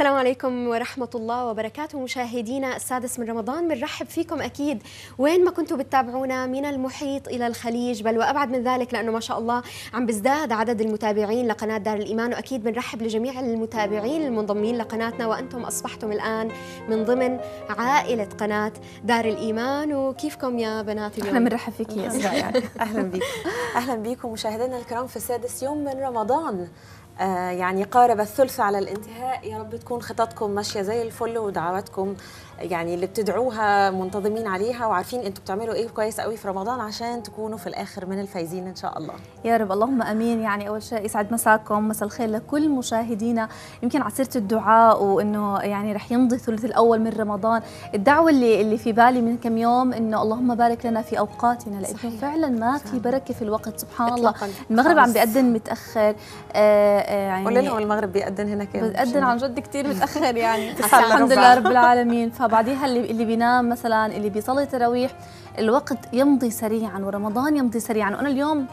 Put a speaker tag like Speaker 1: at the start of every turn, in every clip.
Speaker 1: السلام عليكم ورحمة الله وبركاته. مشاهدينا السادس من رمضان، بنرحب فيكم أكيد وين ما كنتوا بتتابعونا، من المحيط إلى الخليج بل وأبعد من ذلك، لأنه ما شاء الله عم بيزداد عدد المتابعين لقناة دار الإيمان. وأكيد بنرحب لجميع المتابعين المنضمين لقناتنا، وأنتم أصبحتم الآن من ضمن عائلة قناة دار الإيمان. وكيفكم يا بنات اليوم؟
Speaker 2: احنا بنرحب فيك يا إسراء. يعني
Speaker 3: أهلا بيك. أهلا بيكم مشاهدينا الكرام في السادس يوم من رمضان. يعني قارب الثلث على الانتهاء. يا رب تكون خططكم ماشية زي الفل، ودعواتكم يعني اللي بتدعوها منتظمين عليها، وعارفين انتوا بتعملوا ايه كويس قوي في رمضان عشان تكونوا في الاخر من الفايزين ان شاء الله.
Speaker 2: يا رب اللهم امين. يعني اول شيء يسعد مساكم، مساء الخير لكل مشاهدينا. يمكن على سيره الدعاء وانه يعني رح يمضي الثلث الاول من رمضان، الدعوه اللي في بالي من كم يوم انه اللهم بارك لنا في اوقاتنا، لانه فعلا ما في بركه في الوقت. سبحان الله، المغرب عم بيأذن متاخر.
Speaker 3: يعني قول لهم المغرب بيأذن هنا كيف؟
Speaker 2: بيأذن عن جد كثير متاخر يعني. الحمد لله رب العالمين. فبعديها اللي بينام مثلا، اللي بيصلي تراويح، الوقت يمضي سريعا ورمضان يمضي سريعا. وانا اليوم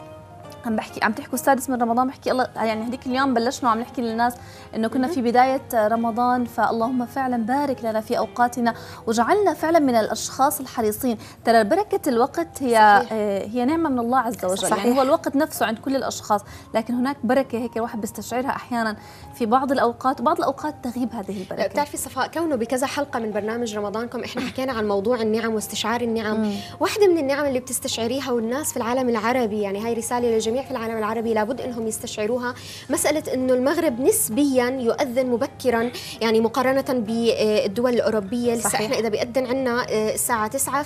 Speaker 2: عم تحكوا السادس من رمضان، بحكي الله يعني هذيك اليوم بلشنا وعم نحكي للناس انه كنا في بدايه رمضان، فاللهم فعلا بارك لنا في اوقاتنا وجعلنا فعلا من الاشخاص الحريصين. ترى بركه الوقت هي نعمه من الله عز وجل.
Speaker 3: صحيح.
Speaker 2: يعني هو الوقت نفسه عند كل الاشخاص، لكن هناك بركه هيك الواحد بيستشعرها احيانا في بعض الاوقات، وبعض الاوقات تغيب هذه البركه.
Speaker 1: بتعرفي صفاء، كونه بكذا حلقه من برنامج رمضانكم احنا حكينا عن موضوع النعم واستشعار النعم. واحده من النعم اللي بتستشعريها والناس في العالم العربي، يعني هاي رساله للجميع في العالم العربي لابد انهم يستشعروها، مساله انه المغرب نسبيا يؤذن مبكرا يعني مقارنه بالدول الاوروبيه. لسه احنا اذا بيأذن عندنا الساعه 9،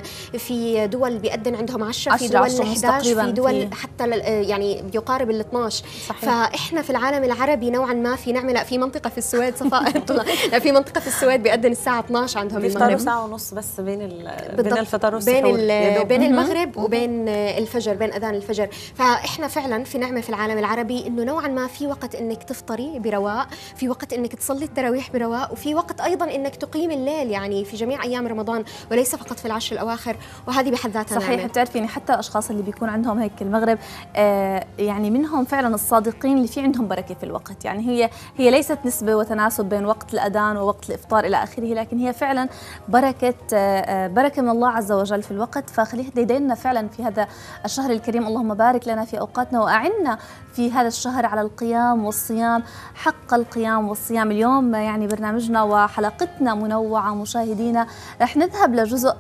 Speaker 1: في دول بيأذن عندهم 10، في دول 11، في دول حتى يعني بيقارب ال 12. فاحنا في العالم العربي نوعا ما في نعمه. لا، في منطقه في السويد صفاء لا، في منطقه في السويد بيأذن الساعه 12 عندهم المغرب.
Speaker 3: بيفطروا ساعه ونص بس بين الفطار والسحور،
Speaker 1: بين المغرب وبين الفجر، بين اذان الفجر. فاحنا فعلا في نعمه في العالم العربي انه نوعا ما في وقت انك تفطري برواق، في وقت انك تصلي التراويح برواق، وفي وقت ايضا انك تقيم الليل يعني في جميع ايام رمضان وليس فقط في العشر الاواخر، وهذه بحد ذاتها نعمه.
Speaker 2: صحيح. بتعرفي يعني حتى الاشخاص اللي بيكون عندهم هيك المغرب يعني منهم فعلا الصادقين اللي في عندهم بركه في الوقت. يعني هي ليست نسبه وتناسب بين وقت الاذان ووقت الافطار الى اخره، لكن هي فعلا بركه من الله عز وجل في الوقت. فخلينا يدينا فعلا في هذا الشهر الكريم، اللهم بارك لنا في اوقاتنا وأعنا في هذا الشهر على القيام والصيام، حق القيام والصيام. اليوم يعني برنامجنا وحلقتنا منوعة مشاهدينا، رح نذهب لجزء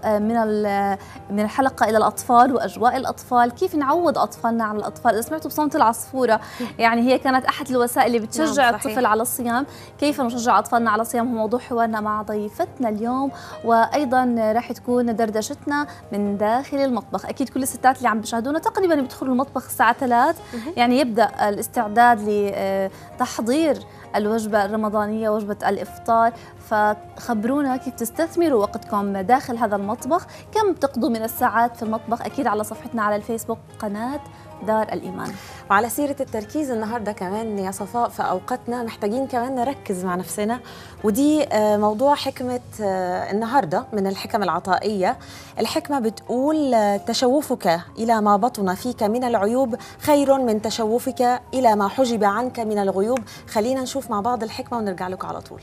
Speaker 2: من الحلقة إلى الأطفال وأجواء الأطفال، كيف نعود أطفالنا على الأطفال. إذا سمعتوا بصوت العصفورة، يعني هي كانت أحد الوسائل اللي بتشجع الطفل على الصيام. كيف نشجع أطفالنا على الصيام هو موضوع حوارنا مع ضيفتنا اليوم، وأيضا رح تكون دردشتنا من داخل المطبخ. أكيد كل الستات اللي عم بيشاهدونا تقريبا بيدخلوا المطبخ الساعة 3، يعني يبدأ الاستعداد لتحضير الوجبة الرمضانية، وجبة الإفطار. فخبرونا كيف تستثمروا وقتكم داخل هذا المطبخ، كم تقضوا من الساعات في المطبخ. أكيد على صفحتنا على الفيسبوك قناة دار الإيمان.
Speaker 3: وعلى سيرة التركيز النهاردة كمان يا صفاء، في أوقاتنا محتاجين كمان نركز مع نفسنا، ودي موضوع حكمة النهاردة من الحكم العطائية. الحكمة بتقول: تشوفك إلى ما بطن فيك من العيوب خير من تشوفك إلى ما حجب عنك من الغيوب. خلينا نشوف مع بعض الحكمة ونرجع لكم على طول.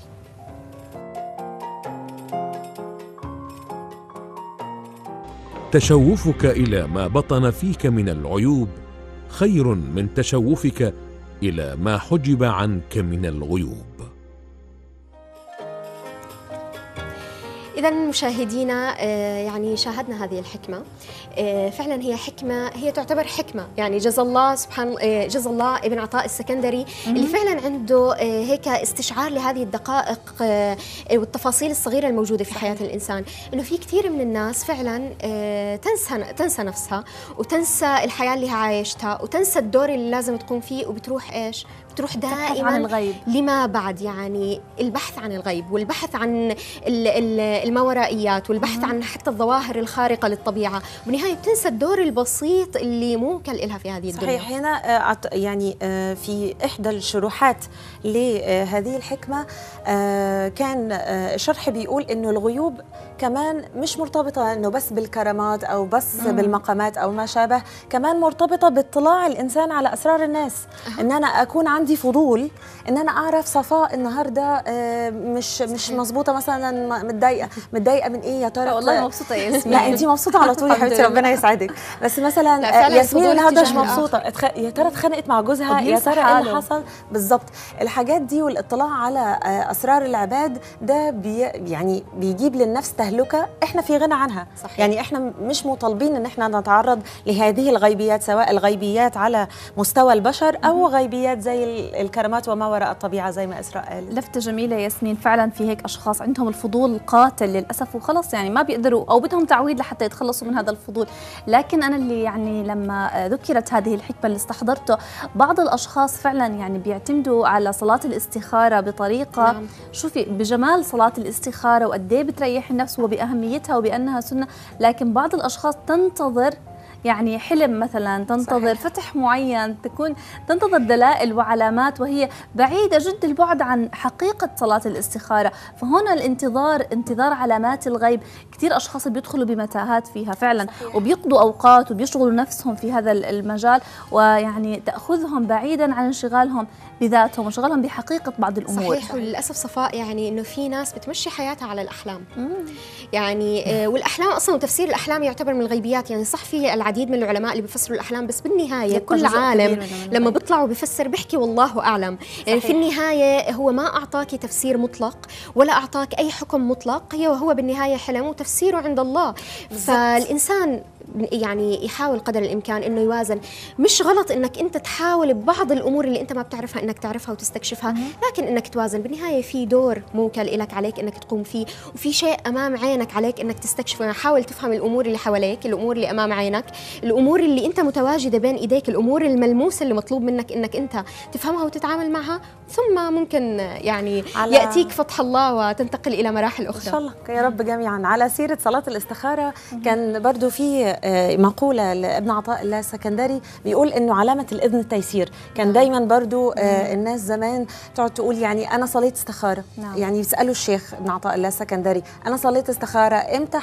Speaker 4: تشوفك إلى ما بطن فيك من العيوب خير من تشوفك إلى ما حجب عنك من الغيوب.
Speaker 1: إذا مشاهدينا يعني شاهدنا هذه الحكمة. فعلا هي حكمة، هي تعتبر حكمة يعني جزا الله ابن عطاء السكندري اللي فعلا عنده هيك استشعار لهذه الدقائق والتفاصيل الصغيرة الموجودة في حياة الإنسان. إنه في كثير من الناس فعلا تنسى نفسها وتنسى الحياة اللي عايشتها وتنسى الدور اللي لازم تقوم فيه، وبتروح إيش؟ بتروح دائما
Speaker 2: عن الغيب
Speaker 1: لما بعد، يعني البحث عن الغيب والبحث عن الماورائيات والبحث عن حتى الظواهر الخارقة للطبيعة، بالنهاية بتنسى الدور البسيط اللي موكل لها في هذه الدنيا.
Speaker 3: صحيح. هنا يعني في إحدى الشروحات لهذه الحكمة كان الشرح بيقول إنه الغيوب كمان مش مرتبطة إنه بس بالكرامات أو بس بالمقامات أو ما شابه، كمان مرتبطة باطلاع الإنسان على أسرار الناس. إن أنا أكون عندي فضول إن أنا أعرف صفاء النهاردة مش مظبوطة مثلا، متضايقة من إيه يا ترى؟
Speaker 2: والله مبسوطة يا ياسمين.
Speaker 3: لا أنتي مبسوطة على طول يا حبيبتي، ربنا يسعدك. بس مثلا ياسمين النهارده مش مبسوطة، يا ترى اتخانقت مع جوزها، يا ترى ايه اللي حصل بالظبط. الحاجات دي والاطلاع على اسرار العباد ده يعني بيجيب للنفس تهلكه احنا في غنى عنها.
Speaker 1: صحيح.
Speaker 3: يعني احنا مش مطالبين ان احنا نتعرض لهذه الغيبيات، سواء الغيبيات على مستوى البشر او غيبيات زي الكرامات وما وراء الطبيعه زي ما اسراء قالت.
Speaker 2: لفتة جميلة ياسمين، فعلا في هيك اشخاص عندهم الفضول القاتل للاسف وخلص يعني ما بيقدروا او بدهم تعويض لحتى يتخلصوا من هذا الفضول. لكن انا اللي يعني لما ذكرت هذه الحكمة اللي استحضرته، بعض الأشخاص فعلا يعني بيعتمدوا على صلاة الاستخارة بطريقة شوفي بجمال صلاة الاستخارة وقد ايه بتريح النفس وبأهميتها وبأنها سنة، لكن بعض الأشخاص تنتظر يعني حلم مثلا، تنتظر صحيح. فتح معين، تنتظر دلائل وعلامات وهي بعيدة جد البعد عن حقيقة صلاة الاستخارة. فهنا انتظار علامات الغيب، كثير أشخاص بيدخلوا بمتاهات فيها فعلا صحيح. وبيقضوا أوقات وبيشغلوا نفسهم في هذا المجال، ويعني تأخذهم بعيدا عن انشغالهم بذاتهم وانشغالهم بحقيقة بعض الأمور.
Speaker 1: صحيح. وللأسف صفاء يعني إنه في ناس بتمشي حياتها على الأحلام. يعني والأحلام أصلا وتفسير الأحلام يعتبر من الغيبيات. يعني صح في العديد من العلماء اللي بيفسروا الأحلام، بس بالنهاية كل عالم لما بيطلع وبيفسر بيحكي والله أعلم. يعني في النهاية هو ما أعطاك تفسير مطلق ولا أعطاك أي حكم مطلق، هو بالنهاية حلم وتفسيره عند الله. فالإنسان يعني يحاول قدر الإمكان إنه يوازن. مش غلط إنك أنت تحاول ببعض الأمور اللي أنت ما بتعرفها إنك تعرفها وتستكشفها، لكن إنك توازن. بالنهاية في دور موكل إلك عليك إنك تقوم فيه، وفي شيء أمام عينك عليك إنك تستكشفه. يعني حاول تفهم الأمور اللي حواليك، الأمور اللي أمام عينك، الأمور اللي أنت متواجدة بين إيديك، الأمور الملموسة اللي مطلوب منك إنك أنت تفهمها وتتعامل معها، ثم ممكن يعني يأتيك فتح الله وتنتقل إلى مراحل أخرى
Speaker 3: إن شاء الله يا رب جميعا. على سيرة صلاة الاستخارة، كان برضو في مقولة لابن عطاء الله السكندري بيقول إنه علامة الإذن التيسير. كان دايما برضو الناس زمان تقعد تقول يعني أنا صليت استخارة. يعني يسألوا الشيخ ابن عطاء الله السكندري أنا صليت استخارة، إمتى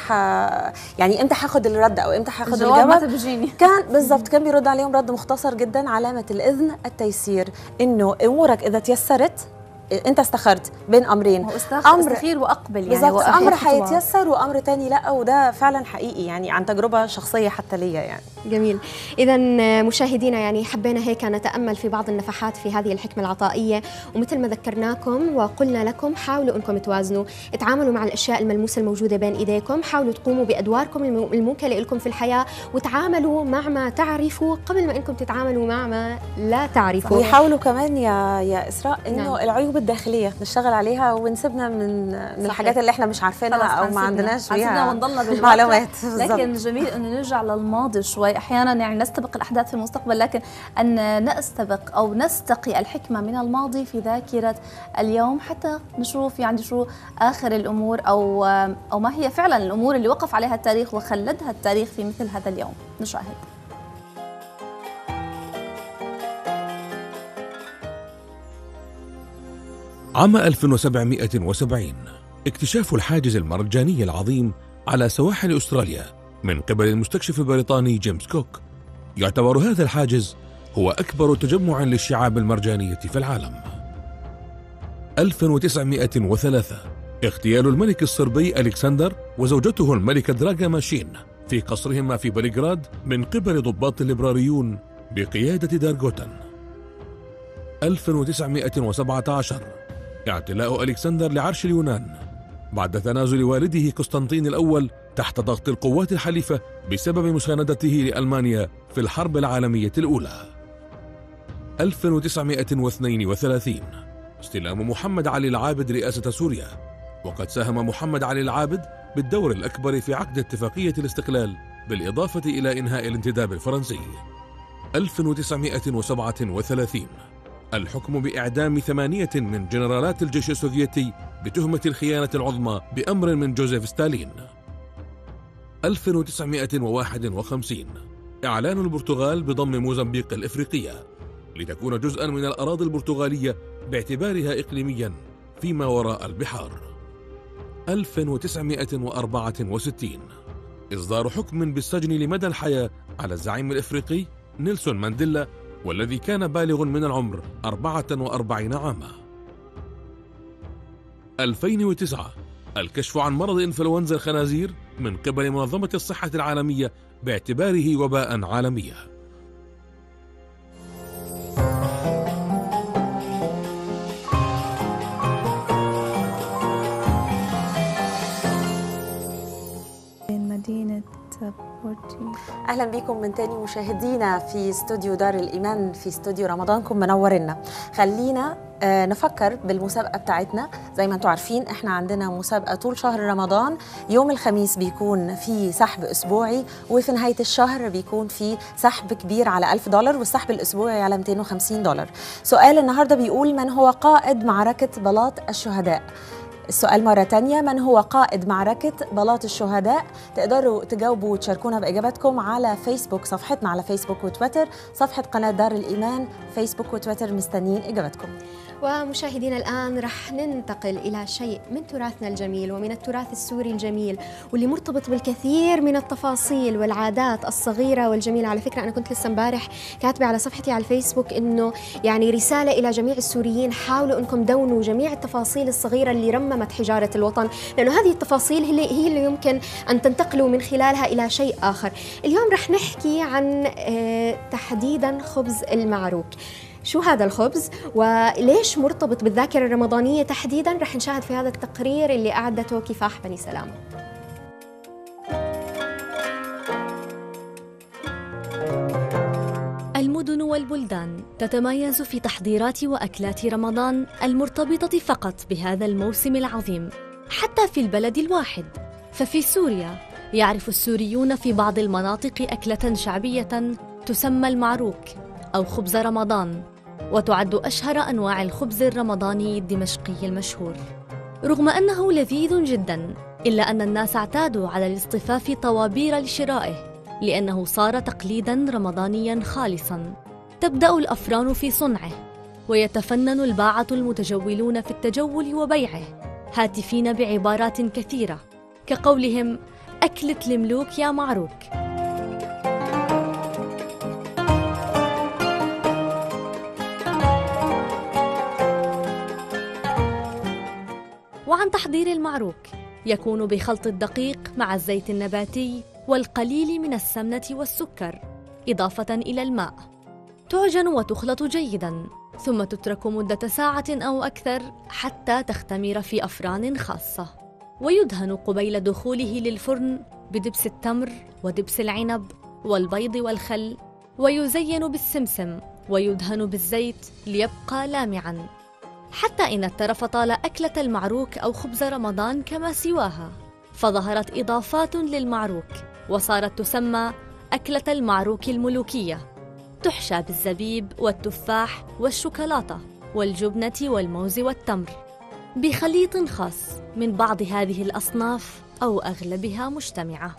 Speaker 3: يعني إمتى هاخد الرد أو إمتى هاخد الجواب؟ كان بالضبط كان بيرد عليهم رد مختصر جدا: علامة الإذن التيسير، إنه أمورك إذا تيسرت انت استخرت بين امرين،
Speaker 2: استخير واقبل يعني
Speaker 3: امر حيتيسر وامر تاني لا. وده فعلا حقيقي يعني عن تجربه شخصيه حتى ليا يعني.
Speaker 1: جميل. اذا مشاهدينا يعني حبينا هيك نتامل في بعض النفحات في هذه الحكمه العطائيه، ومثل ما ذكرناكم وقلنا لكم حاولوا انكم توازنوا، اتعاملوا مع الاشياء الملموسه الموجوده بين ايديكم، حاولوا تقوموا بادواركم الموكله لكم في الحياه، وتعاملوا مع ما تعرفوا قبل ما انكم تتعاملوا مع ما لا تعرفوا.
Speaker 3: وحاولوا كمان يا اسراء انه العيوب الداخليه نشتغل عليها ونسيبنا من الحاجات اللي احنا مش عارفينها او ما عندناش فيها معلومات.
Speaker 2: لكن جميل انه نرجع للماضي شوي، احيانا يعني نستبق الاحداث في المستقبل، لكن ان نستبق او نستقي الحكمه من الماضي في ذاكره اليوم حتى نشوف يعني شو اخر الامور او ما هي فعلا الامور اللي وقف عليها التاريخ وخلدها التاريخ في مثل هذا اليوم. نشاهد.
Speaker 4: عام 1770 اكتشاف الحاجز المرجاني العظيم على سواحل أستراليا من قبل المستكشف البريطاني جيمس كوك. يعتبر هذا الحاجز هو أكبر تجمع للشعاب المرجانية في العالم. 1903 اغتيال الملك الصربي ألكسندر وزوجته الملكة دراغا ماشين في قصرهما في بلغراد من قبل ضباط الليبراريون بقيادة دارغوتن. 1917 اعتلاء ألكسندر لعرش اليونان بعد تنازل والده قسطنطين الأول تحت ضغط القوات الحليفة بسبب مساندته لألمانيا في الحرب العالمية الأولى. 1932 استلام محمد علي العابد رئاسة سوريا، وقد ساهم محمد علي العابد بالدور الأكبر في عقد اتفاقية الاستقلال بالإضافة إلى إنهاء الانتداب الفرنسي. 1937 الحكم بإعدام 8 من جنرالات الجيش السوفيتي بتهمة الخيانة العظمى بأمر من جوزيف ستالين. 1951 إعلان البرتغال بضم موزمبيق الإفريقية لتكون جزءاً من الأراضي البرتغالية باعتبارها إقليمياً فيما وراء البحار. 1964 إصدار حكم بالسجن لمدى الحياة على الزعيم الإفريقي نيلسون مانديلا والذي كان بالغ من العمر 44 عاما. 2009 الكشف عن مرض إنفلونزا الخنازير من قبل منظمة الصحة العالمية باعتباره وباء عالميا.
Speaker 2: مدينة بورتي.
Speaker 3: اهلا بكم من تاني مشاهدينا في استوديو دار الايمان، في استوديو رمضانكم منورنا. خلينا نفكر بالمسابقه بتاعتنا. زي ما انتم عارفين احنا عندنا مسابقه طول شهر رمضان، يوم الخميس بيكون في سحب اسبوعي، وفي نهايه الشهر بيكون في سحب كبير على $1000 والسحب الاسبوعي على $250. سؤال النهارده بيقول: من هو قائد معركه بلاط الشهداء؟ السؤال مرة تانية: من هو قائد معركة بلاط الشهداء؟ تقدروا تجاوبوا وتشاركونا بإجاباتكم على فيسبوك، صفحتنا على فيسبوك وتويتر، صفحة قناة دار الإيمان فيسبوك وتويتر، مستنيين إجاباتكم.
Speaker 1: ومشاهدينا الآن رح ننتقل إلى شيء من تراثنا الجميل ومن التراث السوري الجميل، واللي مرتبط بالكثير من التفاصيل والعادات الصغيرة والجميلة. على فكرة أنا كنت لسه امبارح كاتبة على صفحتي على الفيسبوك إنه يعني رسالة إلى جميع السوريين: حاولوا إنكم دونوا جميع التفاصيل الصغيرة اللي رممت حجارة الوطن، لأنه هذه التفاصيل هي اللي يمكن أن تنتقلوا من خلالها إلى شيء آخر. اليوم رح نحكي عن تحديدا خبز المعروك. شو هذا الخبز وليش مرتبط بالذاكرة الرمضانية تحديداً؟ رح نشاهد في هذا التقرير اللي أعدته كفاح بني سلامة.
Speaker 5: المدن والبلدان تتميز في تحضيرات وأكلات رمضان المرتبطة فقط بهذا الموسم العظيم. حتى في البلد الواحد، ففي سوريا يعرف السوريون في بعض المناطق أكلة شعبية تسمى المعروك أو خبز رمضان، وتعد أشهر أنواع الخبز الرمضاني الدمشقي المشهور. رغم أنه لذيذ جداً، إلا أن الناس اعتادوا على الاصطفاف طوابير لشرائه، لأنه صار تقليداً رمضانياً خالصاً. تبدأ الأفران في صنعه، ويتفنن الباعة المتجولون في التجول وبيعه، هاتفين بعبارات كثيرة كقولهم: أكلة الملوك يا معروك. وعن تحضير المعروك: يكون بخلط الدقيق مع الزيت النباتي والقليل من السمنة والسكر، إضافة إلى الماء. تعجن وتخلط جيداً، ثم تترك مدة ساعة أو أكثر حتى تختمر في أفران خاصة. ويدهن قبيل دخوله للفرن بدبس التمر ودبس العنب والبيض والخل، ويزين بالسمسم ويدهن بالزيت ليبقى لامعاً، حتى إن الترف طال أكلة المعروك أو خبز رمضان كما سواها، فظهرت إضافات للمعروك وصارت تسمى أكلة المعروك الملوكية، تحشى بالزبيب والتفاح والشوكولاتة والجبنة والموز والتمر، بخليط خاص من بعض هذه الأصناف أو أغلبها مجتمعة.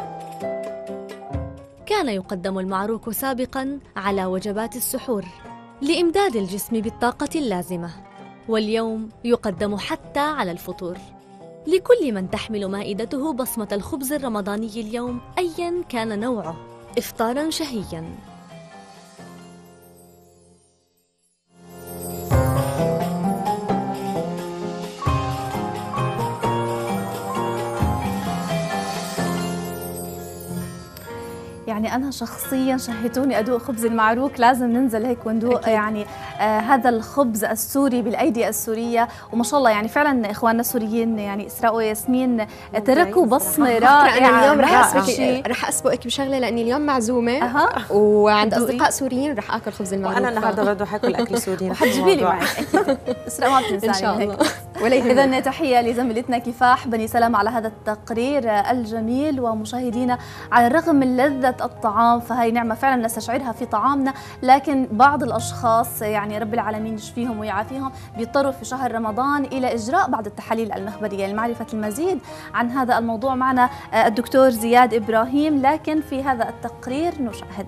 Speaker 5: كان يقدم المعروك سابقاً على وجبات السحور لإمداد الجسم بالطاقة اللازمة، واليوم يقدم حتى على الفطور، لكل من تحمل مائدته بصمة الخبز الرمضاني اليوم أياً كان نوعه، إفطاراً شهياً.
Speaker 2: يعني أنا شخصياً شهيتوني أدوق خبز المعروك، لازم ننزل هيك وندوق يعني هذا الخبز السوري بالأيدي السورية. وما شاء الله يعني فعلاً إخواننا السوريين يعني إسراء وياسمين تركوا بصمة رائعة.
Speaker 1: اليوم رح أسبقك بشغلة، لأني اليوم معزومة وعند أصدقاء سوريين رح آكل خبز المعروك.
Speaker 3: وأنا النهاردة برضه حاكل أكل سوري.
Speaker 2: وحتجيبي لي معك إسراء، ما بتنساني.
Speaker 1: إن شاء الله.
Speaker 2: إذا تحية لزميلتنا كفاح بني سلام على هذا التقرير الجميل. ومشاهدينا، على الرغم من لذة الطعام فهي نعمة فعلا نستشعرها في طعامنا، لكن بعض الأشخاص يعني رب العالمين يشفيهم ويعافيهم بيضطروا في شهر رمضان إلى إجراء بعض التحاليل المخبرية. لمعرفة المزيد عن هذا الموضوع معنا الدكتور زياد إبراهيم، لكن في هذا التقرير نشاهد.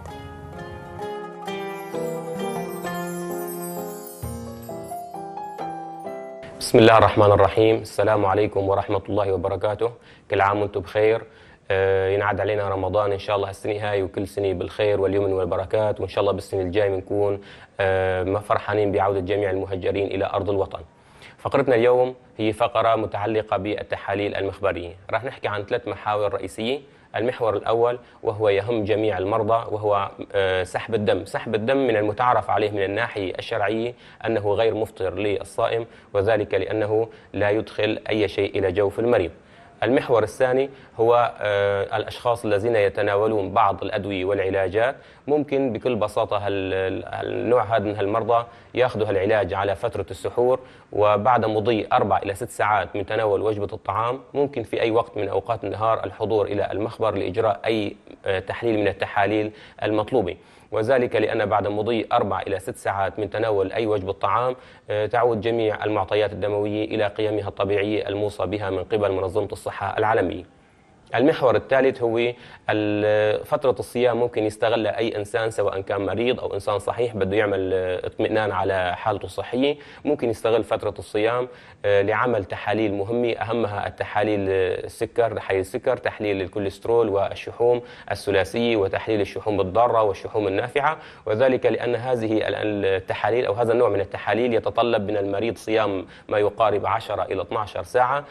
Speaker 6: بسم الله الرحمن الرحيم. السلام عليكم ورحمة الله وبركاته. كل عام وانتم بخير. ينعاد علينا رمضان إن شاء الله السنة هاي وكل سنة بالخير واليمن والبركات، وإن شاء الله بالسنة الجاي بنكون فرحانين بعودة جميع المهجرين إلى أرض الوطن. فقرتنا اليوم هي فقرة متعلقة بالتحاليل المخبرية. راح نحكي عن 3 محاور رئيسية. المحور الأول وهو يهم جميع المرضى وهو سحب الدم. سحب الدم من المتعارف عليه من الناحية الشرعية أنه غير مفطر للصائم، وذلك لأنه لا يدخل أي شيء إلى جوف المريض. المحور الثاني هو الأشخاص الذين يتناولون بعض الأدوية والعلاجات. ممكن بكل بساطة النوع هذا من المرضى يأخذوا العلاج على فترة السحور، وبعد مضي 4 إلى 6 ساعات من تناول وجبة الطعام ممكن في أي وقت من أوقات النهار الحضور إلى المخبر لإجراء أي تحليل من التحاليل المطلوبة، وذلك لأن بعد مضي 4 إلى 6 ساعات من تناول أي وجبة طعام تعود جميع المعطيات الدموية إلى قيمها الطبيعية الموصى بها من قبل منظمة الصحة العالمية. المحور الثالث هو فترة الصيام. ممكن يستغلها أي إنسان سواء كان مريض أو إنسان صحيح بده يعمل اطمئنان على حالته الصحية. ممكن يستغل فترة الصيام لعمل تحاليل مهمة، أهمها التحاليل السكر، تحاليل السكر، تحليل الكوليسترول والشحوم الثلاثية، وتحليل الشحوم الضارة والشحوم النافعة، وذلك لأن هذه التحاليل أو هذا النوع من التحاليل يتطلب من المريض صيام ما يقارب 10 إلى 12 ساعة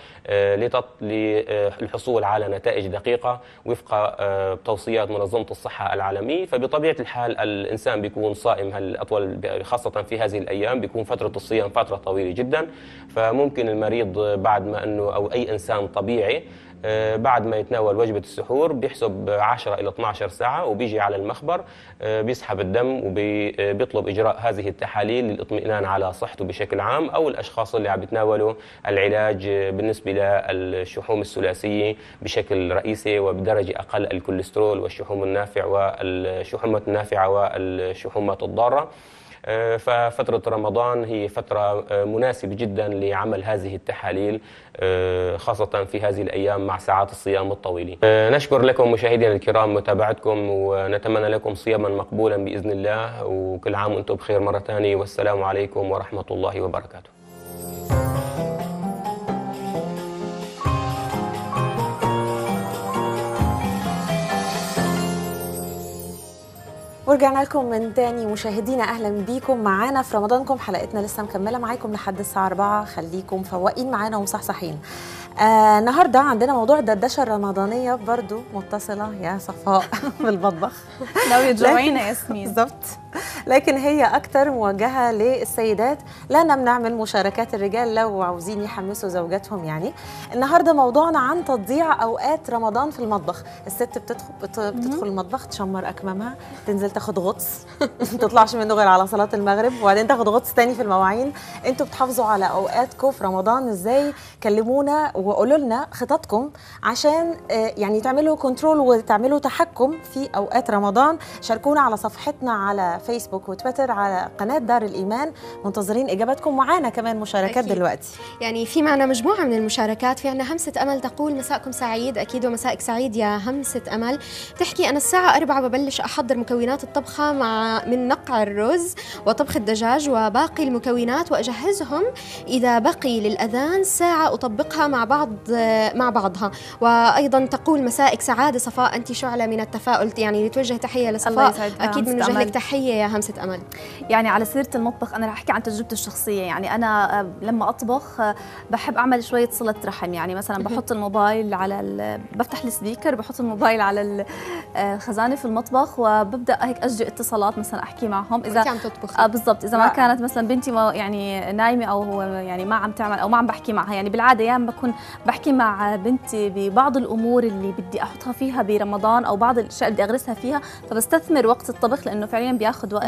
Speaker 6: للحصول على نتائج دقيقة وفق توصيات منظمة الصحة العالمية. فبطبيعة الحال الإنسان بيكون صائم الأطول، خاصة في هذه الأيام بيكون فترة الصيام فترة طويلة جدا. فممكن المريض بعد ما أنه أو أي إنسان طبيعي بعد ما يتناول وجبة السحور بيحسب 10 إلى 12 ساعة وبيجي على المخبر بيسحب الدم وبيطلب إجراء هذه التحاليل للإطمئنان على صحته بشكل عام، أو الأشخاص اللي عم بيتناولوا العلاج بالنسبة للشحوم الثلاثية بشكل رئيسي وبدرجة أقل الكوليسترول والشحوم النافع والشحومات النافعة والشحومات الضارة. ففترة رمضان هي فترة مناسبة جدا لعمل هذه التحاليل، خاصة في هذه الأيام مع ساعات الصيام الطويلة. نشكر لكم مشاهدينا الكرام متابعتكم، ونتمنى لكم صياما مقبولا بإذن الله، وكل عام وأنتم بخير مرة ثانية، والسلام عليكم ورحمة الله وبركاته.
Speaker 3: ورجعنا لكم من تاني مشاهدينا، اهلا بيكم معانا في رمضانكم. حلقتنا لسه مكمله معاكم لحد الساعه 4. خليكم فواقين معانا ومصحصحين. النهارده عندنا موضوع الدردشه الرمضانيه برضو متصله يا صفاء بالمطبخ.
Speaker 2: ناويه تجوعينا ياسمين.
Speaker 3: بالضبط، لكن هي اكثر موجهه للسيدات، لا بنعمل مشاركات الرجال لو عاوزين يحمسوا زوجاتهم. يعني النهارده موضوعنا عن تضييع اوقات رمضان في المطبخ. الست بتدخل المطبخ تشمر اكمامها، تنزل تاخد غطس تطلعش منه غير على صلاه المغرب، وبعدين تاخد غطس تاني في المواعين. انتوا بتحافظوا على اوقاتكم في رمضان ازاي؟ كلمونا وقولوا لنا خططكم عشان يعني تعملوا كنترول وتعملوا تحكم في اوقات رمضان. شاركونا على صفحتنا على فيسبوك وتويتر على قناه دار الايمان، منتظرين اجاباتكم. معانا كمان مشاركات أكيد. دلوقتي
Speaker 1: يعني في معنا مجموعه من المشاركات. في عنا همسه امل تقول مساءكم سعيد. اكيد ومسائك سعيد يا همسه امل. بتحكي انا الساعه 4 ببلش احضر مكونات الطبخه من نقع الرز وطبخ الدجاج وباقي المكونات واجهزهم، اذا بقي للاذان ساعه اطبقها مع بعضها. وايضا تقول مسائك سعاده صفاء، انت شعله من التفاؤل. يعني نتوجه تحيه لصفاء، اكيد بنوجه لك تحيه يا همسه امل.
Speaker 2: يعني على سيره المطبخ انا رح احكي عن تجربتي الشخصيه. يعني انا لما اطبخ بحب اعمل شويه صله رحم. يعني مثلا بحط الموبايل على بفتح السبيكر، بحط الموبايل على الخزانه في المطبخ، وببدا هيك اجي اتصالات مثلا احكي معهم اذا
Speaker 1: عم تطبخي.
Speaker 2: بالضبط، اذا ما كانت مثلا بنتي يعني نايمه او يعني ما عم تعمل او ما عم بحكي معها. يعني بالعاده ايام بكون بحكي مع بنتي ببعض الامور اللي بدي احطها فيها برمضان او بعض الاشياء اللي بدي اغرسها فيها، فبستثمر وقت الطبخ لانه فعليا بياخذ وقت.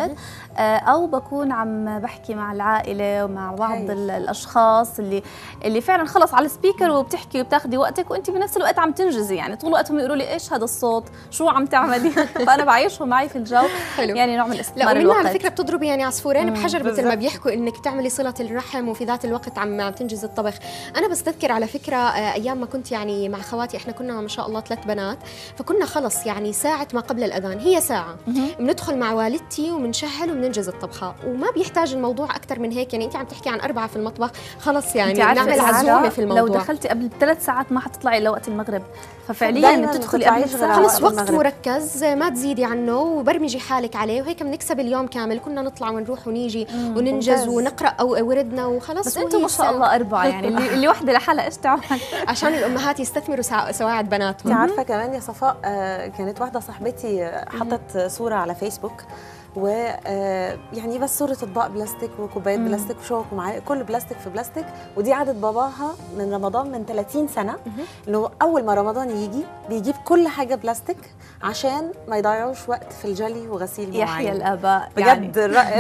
Speaker 2: الوقت، او بكون عم بحكي مع العائله ومع بعض الاشخاص اللي فعلا خلص على السبيكر وبتحكي وبتاخدي وقتك وانت بنفس الوقت عم تنجزي، يعني طول وقتهم يقولوا لي ايش هذا الصوت، شو عم تعملي فانا بعيشهم معي في الجو.
Speaker 1: حلو.
Speaker 2: يعني نوع من استثمار
Speaker 1: لا،
Speaker 2: الوقت.
Speaker 1: على فكره بتضربي يعني عصفورين بحجر، مثل ما بيحكوا انك تعملي صله الرحم وفي ذات الوقت عم تنجز الطبخ. انا بستذكر على فكره ايام ما كنت يعني مع خواتي، احنا كنا ما شاء الله 3 بنات، فكنا خلص يعني ساعه ما قبل الاذان هي ساعه بندخل مع والدتي وبنشهل وبننجز الطبخه، وما بيحتاج الموضوع اكثر من هيك. يعني انت عم تحكي عن 4 في المطبخ، خلص يعني بنعمل عزومه في الموضوع.
Speaker 2: لو دخلتي قبل ب3 ساعات ما حتطلعي الا وقت المغرب، ففعليا بتدخلي قبل ساعه
Speaker 1: خلص وقت مركز ما تزيدي عنه وبرمجي حالك عليه، وهيك بنكسب اليوم كامل. كنا نطلع ونروح ونيجي وننجز ونقرا او وردنا وخلص.
Speaker 2: بس انتم ما شاء الله 4 يعني اللي وحده لحالها ايش تعمل؟
Speaker 1: عشان الامهات يستثمروا سواعد بناتهم.
Speaker 3: انت عارفه كمان يا صفاء، كانت واحده صاحبتي حطت صوره على فيسبوك، و يعني بس صورة أطباق بلاستيك وكوبايات بلاستيك وشوك ومعالق، كل بلاستيك في بلاستيك. ودي عادة باباها من رمضان من 30 سنة، إنه أول ما رمضان يجي بيجيب كل حاجة بلاستيك عشان ما يضيعوش وقت في الجلي وغسيل المواعين.
Speaker 2: يحيى الآباء
Speaker 3: بجد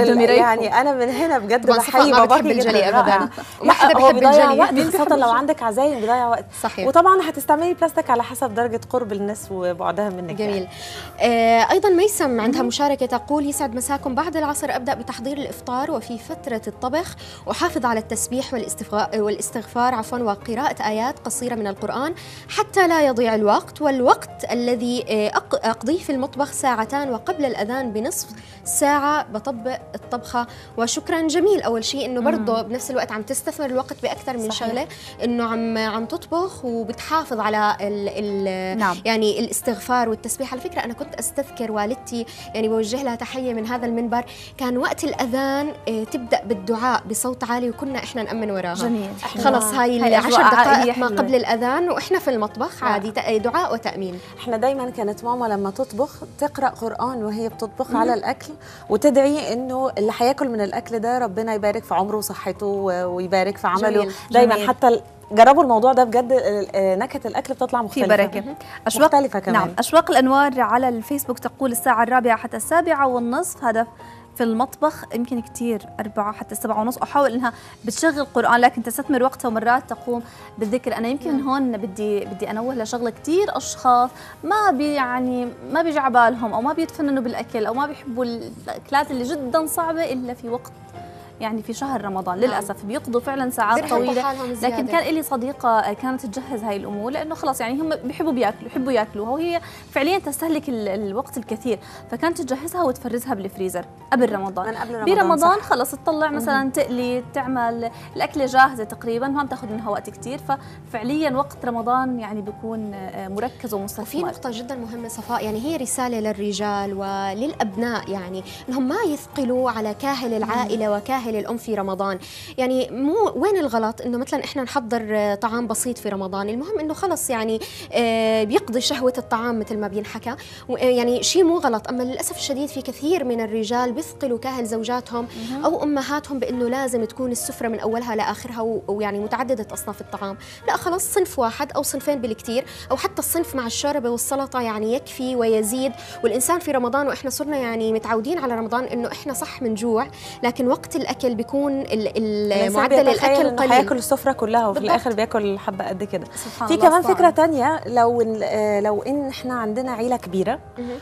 Speaker 3: يعني أنا من هنا بجد بحيي
Speaker 1: باباك.
Speaker 3: باباك
Speaker 1: الجلي أبدا،
Speaker 3: لا هو بيضيع وقت، خاصة لو عندك عزايم بيضيع وقت.
Speaker 1: صحيح.
Speaker 3: وطبعا هتستعملي بلاستيك على حسب درجة قرب الناس وبعدها منك.
Speaker 1: جميل. أيضا ميسم عندها مشاركة تقول: يسعد مساكم، بعد العصر أبدأ بتحضير الإفطار، وفي فترة الطبخ أحافظ على التسبيح والاستغفار وقراءة آيات قصيرة من القرآن حتى لا يضيع الوقت. والوقت الذي أقضيه في المطبخ 2 ساعات، وقبل الأذان بنصف ساعة بطبق الطبخة. وشكرا. جميل. أول شيء إنه برضه بنفس الوقت عم تستثمر الوقت بأكثر من شغلة، إنه عم تطبخ وبتحافظ على
Speaker 2: نعم.
Speaker 1: يعني الاستغفار والتسبيح. على فكرة أنا كنت أستذكر والدتي، يعني بوجه لها تحية من هذا المنبر، كان وقت الأذان تبدأ بالدعاء بصوت عالي وكنا إحنا نأمن وراها.
Speaker 2: جميل.
Speaker 1: خلص هاي 10 دقائق ما قبل الأذان وإحنا في المطبخ عادي دعاء وتأمين.
Speaker 3: إحنا دايما كانت ماما لما تطبخ تقرأ قرآن وهي بتطبخ على الأكل، وتدعي إنه اللي هياكل من الأكل ده ربنا يبارك في عمره وصحته ويبارك في عمله.
Speaker 1: جميل.
Speaker 3: دايما
Speaker 1: جميل.
Speaker 3: حتى جربوا الموضوع ده بجد، نكهة الأكل بتطلع مختلفة،
Speaker 2: في بركة.
Speaker 3: مختلفة كمان.
Speaker 2: نعم. أشواق الأنوار على الفيسبوك تقول: الساعة 4 حتى 7:30 هذا في المطبخ، يمكن كتير 4 حتى 7:30. أحاول إنها بتشغل قرآن لكن تستثمر وقتها، ومرات تقوم بالذكر. أنا يمكن من هون بدي أنوه لشغلة كتير أشخاص ما بيجي على بالهم أو ما بيتفننوا بالأكل أو ما بيحبوا الأكلات اللي جدا صعبة إلا في وقت، يعني في شهر رمضان للأسف بيقضوا فعلا ساعات طويلة. لكن كان لي صديقة كانت تجهز هاي الأمور، لأنه خلاص يعني هم بيحبوا ياكلوها، وهي فعليا تستهلك الوقت الكثير، فكانت تجهزها وتفرزها بالفريزر قبل رمضان.
Speaker 3: من قبل رمضان
Speaker 2: برمضان خلص تطلع مثلا تقلي، تعمل الأكلة جاهزة تقريبا، ما بتاخذ منها وقت كثير. ففعليا وقت رمضان يعني بيكون مركز ومستثمر.
Speaker 1: وفي نقطة جدا مهمة صفاء، يعني هي رسالة للرجال وللأبناء، يعني إنهم ما يثقلوا على كاهل العائلة وكاهل الأم في رمضان. يعني مو وين الغلط إنه مثلا إحنا نحضر طعام بسيط في رمضان، المهم إنه خلص يعني بيقضي شهوة الطعام مثل ما بينحكى، يعني شيء مو غلط. أما للأسف الشديد في كثير من الرجال بيثقلوا كاهل زوجاتهم أو أمهاتهم بإنه لازم تكون السفرة من أولها لآخرها ويعني متعددة أصناف الطعام. لا، خلص صنف واحد أو صنفين بالكثير، أو حتى الصنف مع الشوربة والسلطة يعني يكفي ويزيد. والإنسان في رمضان، وإحنا صرنا يعني متعودين على رمضان إنه إحنا صح من جوع، لكن وقت الأكل بيكون معدل الأكل قليل،
Speaker 3: هياكل السفرة كلها وفي الآخر بياكل حبة قد كده. في كمان فكرة تانية، لو إن إحنا عندنا عيلة كبيرة،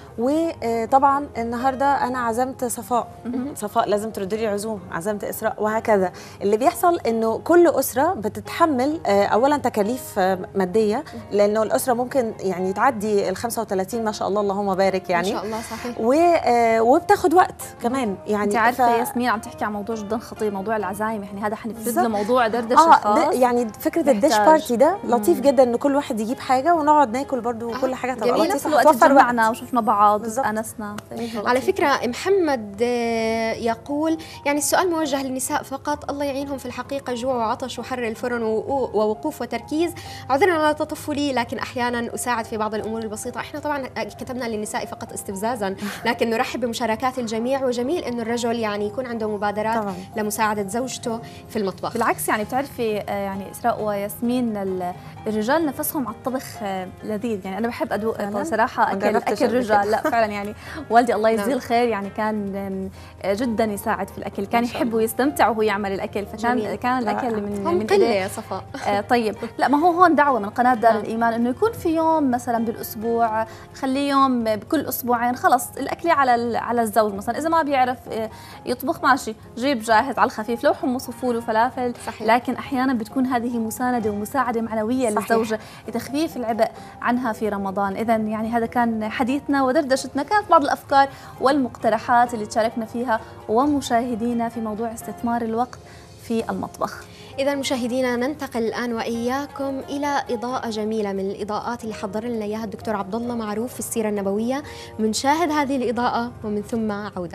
Speaker 3: وطبعا النهاردة أنا عزمت صفاء لازم تردي لي عزوم، عزمت إسراء، وهكذا. اللي بيحصل إنه كل أسرة بتتحمل أولا تكاليف مادية، لأنه الأسرة ممكن يعني تعدي 35 ما شاء الله اللهم بارك يعني،
Speaker 1: ما شاء الله. صحيح.
Speaker 3: وبتاخد وقت كمان. يعني
Speaker 2: انت عارفه ياسمين عم تحكي عن موضوع جدا خطير، موضوع العزايم، يعني هذا حنفرد له موضوع دردشه خاص.
Speaker 3: يعني فكره الديش بارتي ده لطيف جدا، ان كل واحد يجيب حاجه ونقعد ناكل برضو كل حاجه تبقى
Speaker 2: لطيفه، توفر وقتنا وشفنا بعض انسنا.
Speaker 1: على فكره محمد يقول يعني السؤال موجه للنساء فقط، الله يعينهم في الحقيقه، جوع وعطش وحر الفرن ووقوف وتركيز. عذرا على تطفلي لكن احيانا اساعد في بعض الامور البسيطه. احنا طبعا كتبنا للنساء فقط استفزازا، لكن نرحب بمشاركات الجميع، وجميل انه الرجل يعني يكون عنده مبادرات لمساعدة زوجته في المطبخ.
Speaker 2: بالعكس يعني بتعرفي يعني إسراء وياسمين الرجال نفسهم على الطبخ لذيذ، يعني أنا بحب أدوق صراحة أكل رجال. لا فعلا يعني والدي الله يجزيه الخير يعني كان جدا يساعد في الأكل، كان يحب ويستمتع وهو يعمل الأكل، كان الأكل من
Speaker 1: قلة يا صفاء.
Speaker 2: طيب لا ما هو هون دعوة من قناة دار الإيمان إنه يكون في يوم مثلا بالأسبوع، خليه يوم بكل أسبوعين، خلص الأكل على الزوج مثلا، إذا ما بيعرف يطبخ ماشي جيب جاهز على الخفيف لو حمص وفول وفلافل. صحيح. لكن أحيانا بتكون هذه مساندة ومساعدة معنوية للزوجة لتخفيف العبء عنها في رمضان. إذا يعني هذا كان حديثنا ودردشتنا، كانت بعض الأفكار والمقترحات اللي تشاركنا فيها ومشاهدينا في موضوع استثمار الوقت في المطبخ.
Speaker 1: إذا مشاهدينا ننتقل الآن وإياكم إلى إضاءة جميلة من الإضاءات اللي حضر لنا إياها الدكتور عبد الله معروف في السيرة النبوية. منشاهد هذه الإضاءة ومن ثم عودة.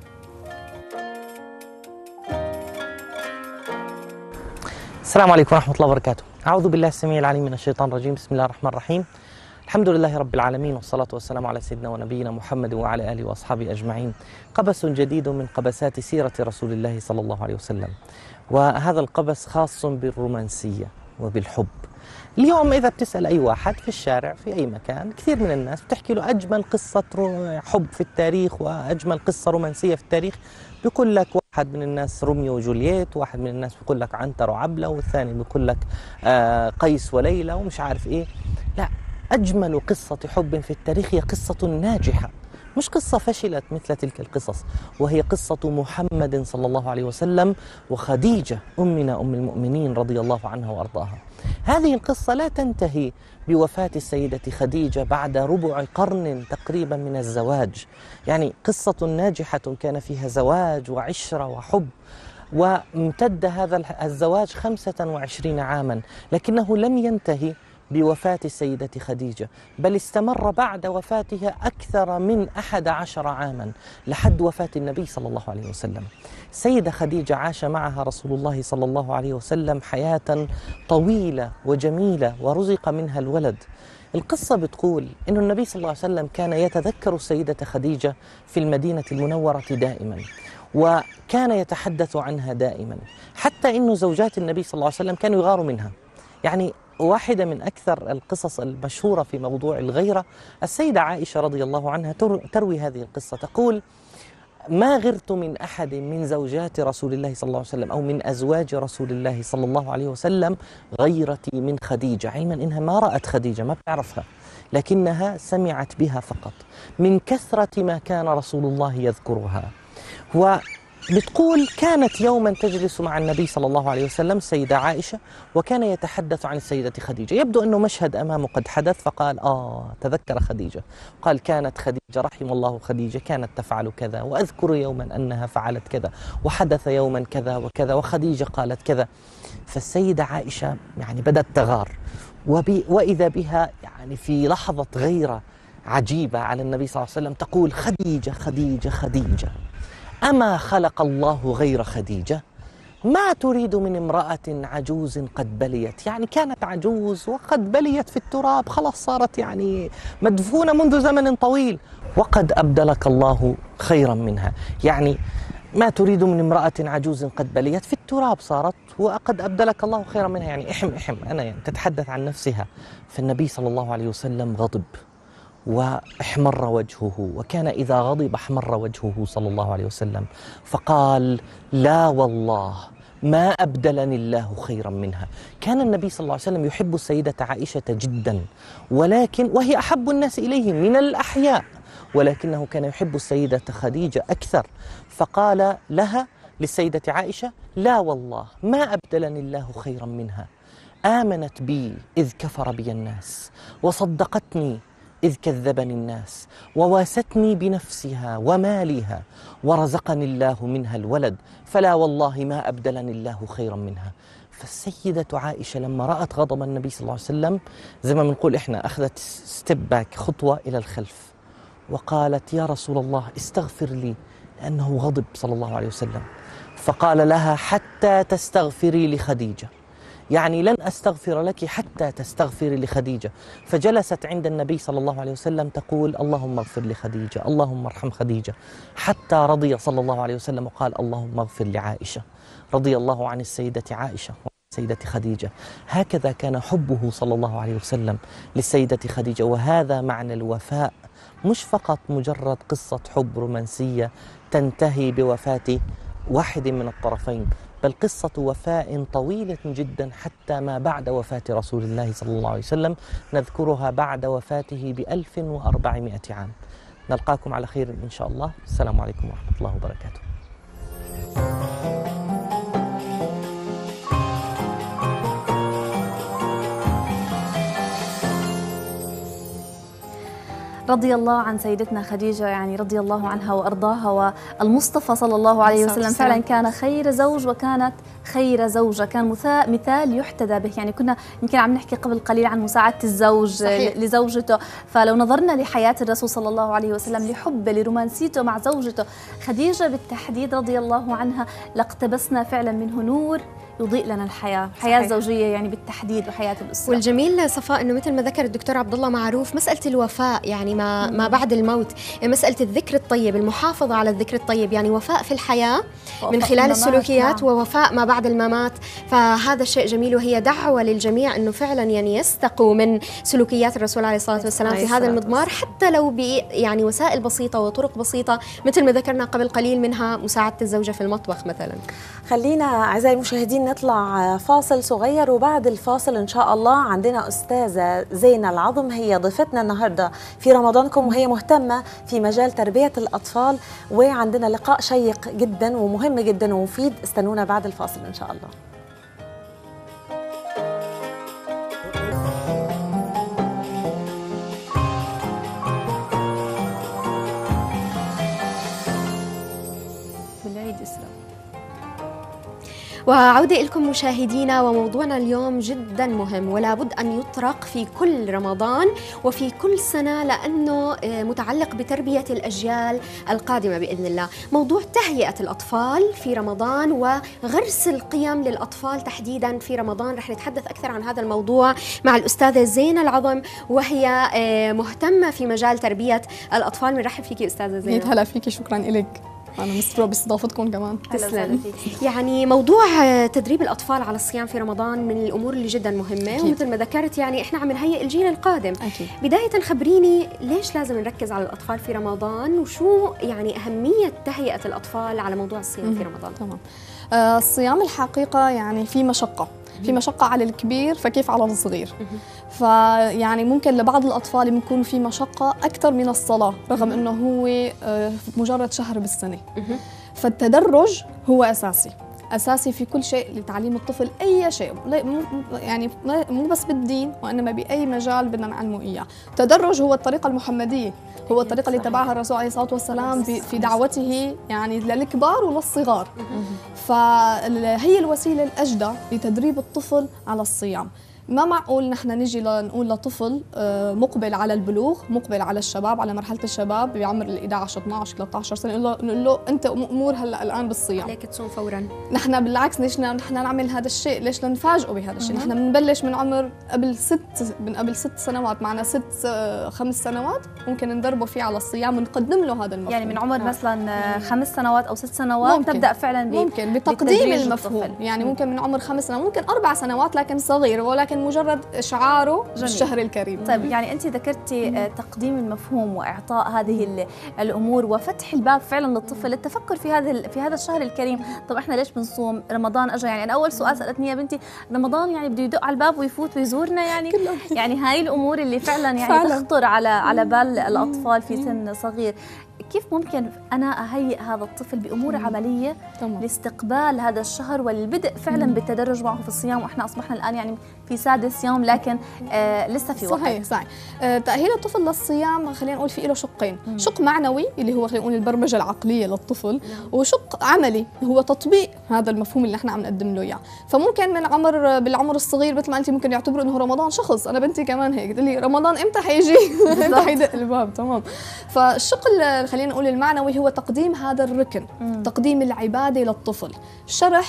Speaker 7: السلام عليكم ورحمة الله وبركاته. أعوذ بالله السميع العليم من الشيطان الرجيم. بسم الله الرحمن الرحيم. الحمد لله رب العالمين، والصلاة والسلام على سيدنا ونبينا محمد وعلى آله وأصحابه أجمعين. قبس جديد من قبسات سيرة رسول الله صلى الله عليه وسلم، وهذا القبس خاص بالرومانسية وبالحب. اليوم إذا بتسأل أي واحد في الشارع في أي مكان، كثير من الناس بتحكي له أجمل قصة حب في التاريخ وأجمل قصة رومانسية في التاريخ، بيقول لك واحد من الناس روميو وجولييت، واحد من الناس بيقول لك عنتر وعبلة، والثاني بيقول لك قيس وليلى ومش عارف إيه. لا، أجمل قصة حب في التاريخ هي قصة ناجحة، مش قصة فشلت مثل تلك القصص، وهي قصة محمد صلى الله عليه وسلم وخديجة أمنا أم المؤمنين رضي الله عنها وأرضاها. هذه القصة لا تنتهي بوفاة السيدة خديجة بعد ربع قرن تقريبا من الزواج، يعني قصة ناجحة كان فيها زواج وعشرة وحب، وامتد هذا الزواج 25 عاما، لكنه لم ينتهي بوفاة السيدة خديجة، بل استمر بعد وفاتها أكثر من 11 عاما لحد وفاة النبي صلى الله عليه وسلم. السيدة خديجة عاش معها رسول الله صلى الله عليه وسلم حياة طويلة وجميلة ورزق منها الولد. القصة بتقول إن النبي صلى الله عليه وسلم كان يتذكر السيدة خديجة في المدينة المنورة دائما، وكان يتحدث عنها دائما، حتى إنه زوجات النبي صلى الله عليه وسلم كانوا يغاروا منها. يعني واحدة من أكثر القصص المشهورة في موضوع الغيرة، السيدة عائشة رضي الله عنها تروي هذه القصة، تقول: ما غرت من أحد من زوجات رسول الله صلى الله عليه وسلم أو من أزواج رسول الله صلى الله عليه وسلم غيرتي من خديجة، علما إنها ما رأت خديجة، ما بتعرفها، لكنها سمعت بها فقط من كثرة ما كان رسول الله يذكرها. بتقول: كانت يوما تجلس مع النبي صلى الله عليه وسلم السيدة عائشة، وكان يتحدث عن السيدة خديجة، يبدو أنه مشهد أمامه قد حدث، فقال: تذكر خديجة، قال: كانت خديجة رحم الله خديجة كانت تفعل كذا، وأذكر يوما أنها فعلت كذا، وحدث يوما كذا وكذا، وخديجة قالت كذا. فالسيدة عائشة يعني بدأت تغار، وإذا بها يعني في لحظة غيرة عجيبة على النبي صلى الله عليه وسلم تقول: خديجة خديجة خديجة، أما خلق الله غير خديجة؟ ما تريد من امرأة عجوز قد بليت، يعني كانت عجوز وقد بليت في التراب، خلاص صارت يعني مدفونة منذ زمن طويل، وقد أبدلك الله خيرا منها. يعني ما تريد من امرأة عجوز قد بليت في التراب صارت، وقد أبدلك الله خيرا منها، يعني احم أنا، يعني تتحدث عن نفسها. فالنبي صلى الله عليه وسلم غضب واحمر وجهه، وكان إذا غضب احمر وجهه صلى الله عليه وسلم، فقال: لا والله ما أبدلني الله خيرا منها. كان النبي صلى الله عليه وسلم يحب السيدة عائشة جدا، وهي أحب الناس إليه من الأحياء، ولكنه كان يحب السيدة خديجة أكثر، فقال لها للسيدة عائشة: لا والله ما أبدلني الله خيرا منها، آمنت بي إذ كفر بي الناس، وصدقتني إذ كذبني الناس، وواستني بنفسها ومالها، ورزقني الله منها الولد، فلا والله ما أبدلني الله خيرا منها. فالسيدة عائشة لما رأت غضب النبي صلى الله عليه وسلم، زي ما بنقول إحنا، أخذت ستيب باك، خطوة إلى الخلف، وقالت: يا رسول الله استغفر لي، لأنه غضب صلى الله عليه وسلم. فقال لها: حتى تستغفري لخديجة، يعني لن أستغفر لك حتى تستغفري لخديجة. فجلست عند النبي صلى الله عليه وسلم تقول اللهم اغفر لخديجة، اللهم ارحم خديجة، حتى رضي صلى الله عليه وسلم وقال اللهم اغفر لعائشة. رضي الله عن السيدة عائشة والسيدة خديجة. هكذا كان حبه صلى الله عليه وسلم للسيدة خديجة. وهذا معنى الوفاء، مش فقط مجرد قصة حب رومانسية تنتهي بوفاة واحد من الطرفين، بل قصة وفاء طويلة جدا حتى ما بعد وفاة رسول الله صلى الله عليه وسلم، نذكرها بعد وفاته ب1400 عام. نلقاكم على خير إن شاء الله. السلام عليكم ورحمة الله وبركاته.
Speaker 2: رضي الله عن سيدتنا خديجة، يعني رضي الله عنها وأرضاها. والمصطفى صلى الله عليه وسلم فعلا كان خير زوج وكانت خير زوجة، كان مثال يحتذى به. يعني كنا يمكن عم نحكي قبل قليل عن مساعدة الزوج صحيح. لزوجته، فلو نظرنا لحياة الرسول صلى الله عليه وسلم، لحبه لرومانسيته مع زوجته خديجة بالتحديد رضي الله عنها، لاقتبسنا فعلا منه نور يضيء لنا الحياة الزوجية يعني بالتحديد وحياة الأسرة.
Speaker 1: والجميل صفاء إنه مثل ما ذكر الدكتور عبد الله معروف، مسألة الوفاء يعني ما بعد الموت، مسألة الذكر الطيب، المحافظة على الذكر الطيب، يعني وفاء في الحياة من خلال السلوكيات ووفاء ما بعد الممات. فهذا شيء جميل، وهي دعوة للجميع إنه فعلا يعني يستقوا من سلوكيات الرسول عليه الصلاة والسلام في هذا المضمار، حتى لو يعني وسائل بسيطة وطرق بسيطة مثل ما ذكرنا قبل قليل، منها مساعدة الزوجة في المطبخ مثلا.
Speaker 3: خلينا أعزائي المشاهدين نطلع فاصل صغير، وبعد الفاصل إن شاء الله عندنا أستاذة زينة العظم، هي ضيفتنا النهاردة في رمضانكم، وهي مهتمة في مجال تربية الأطفال، وعندنا لقاء شيق جدا ومهم جدا ومفيد. استنونا بعد الفاصل إن شاء الله.
Speaker 1: وعودة لكم مشاهدينا، وموضوعنا اليوم جدا مهم ولا بد أن يطرق في كل رمضان وفي كل سنة، لأنه متعلق بتربية الأجيال القادمة بإذن الله. موضوع تهيئة الأطفال في رمضان وغرس القيم للأطفال تحديدا في رمضان. رح نتحدث أكثر عن هذا الموضوع مع الأستاذة زينة العظم، وهي مهتمة في مجال تربية الأطفال. بنرحب فيكي أستاذة زينة.
Speaker 8: هلا فيكي، شكرا لك، أنا مسرورة باستضافتكم كمان.
Speaker 1: تسلم. يعني موضوع تدريب الأطفال على الصيام في رمضان من الأمور اللي جدا مهمة أكيد. ومثل ما ذكرت يعني إحنا عم نهيئ الجيل القادم أكيد. بداية خبريني ليش لازم نركز على الأطفال في رمضان، وشو يعني أهمية تهيئة الأطفال على موضوع الصيام في رمضان؟
Speaker 8: تمام. الصيام الحقيقة يعني في مشقة، في مشقة على الكبير، فكيف على الصغير؟ فيعني ممكن لبعض الأطفال يكون في مشقة أكثر من الصلاة، رغم أنه هو مجرد شهر بالسنة. فالتدرج هو أساسي في كل شيء لتعليم الطفل، أي شيء يعني مو بس بالدين وإنما بأي مجال بدنا نعلمه إياه. التدرج هو الطريقة المحمدية، هو الطريقة اللي اتبعها الرسول عليه الصلاة والسلام في دعوته يعني للكبار وللصغار. فهي الوسيلة الأجدى لتدريب الطفل على الصيام. ما معقول نحن نجي نقول لطفل مقبل على البلوغ، مقبل على الشباب، على مرحلة الشباب بعمر ال 11 12 13 سنة، نقول له أنت مأمور هلا الآن بالصيام،
Speaker 1: عليك تصوم فورا.
Speaker 8: نحن بالعكس ليش نحن نعمل هذا الشيء؟ ليش نفاجئه بهذا الشيء؟ نحن بنبلش من عمر من قبل 6 سنوات، معنا 5 سنوات ممكن ندربه فيه على الصيام ونقدم له هذا المفهوم.
Speaker 2: يعني من عمر مثلا 5 سنوات أو 6 سنوات ممكن. تبدأ فعلا
Speaker 8: ممكن بتقديم المفهوم. يعني ممكن من عمر 5 سنوات، ممكن 4 سنوات لكن صغير، ولكن مجرد إشعاره بالشهر الكريم.
Speaker 2: طيب يعني أنت ذكرتي تقديم المفهوم وإعطاء هذه الأمور وفتح الباب فعلا للطفل للتفكر في هذا الشهر الكريم. طب إحنا ليش بنصوم؟ رمضان أجا، يعني أنا أول سؤال سألتني يا بنتي، رمضان يعني بده يدق على الباب ويفوت ويزورنا يعني هاي الأمور اللي فعلا يعني تخطر على بال الأطفال في سن صغير. كيف ممكن أنا أهيئ هذا الطفل بأمور عملية لاستقبال هذا الشهر والبدء فعلا بالتدرج معه في الصيام؟ وإحنا أصبحنا الآن يعني في 6 يوم، لكن لسه في وقت.
Speaker 8: صحيح. تأهيل الطفل للصيام خلينا نقول في له شقين، شق معنوي اللي هو خلينا نقول البرمجة العقلية للطفل، وشق عملي هو تطبيق هذا المفهوم اللي احنا عم نقدم له إياه. فممكن بالعمر الصغير مثل ما أنت ممكن يعتبروا إنه رمضان شخص، أنا بنتي كمان هيك تقول لي رمضان إمتى حيجي؟ إمتى حيدق الباب؟ تمام. فالشق خلينا نقول المعنوي هو تقديم هذا الركن، تقديم العبادة للطفل، شرح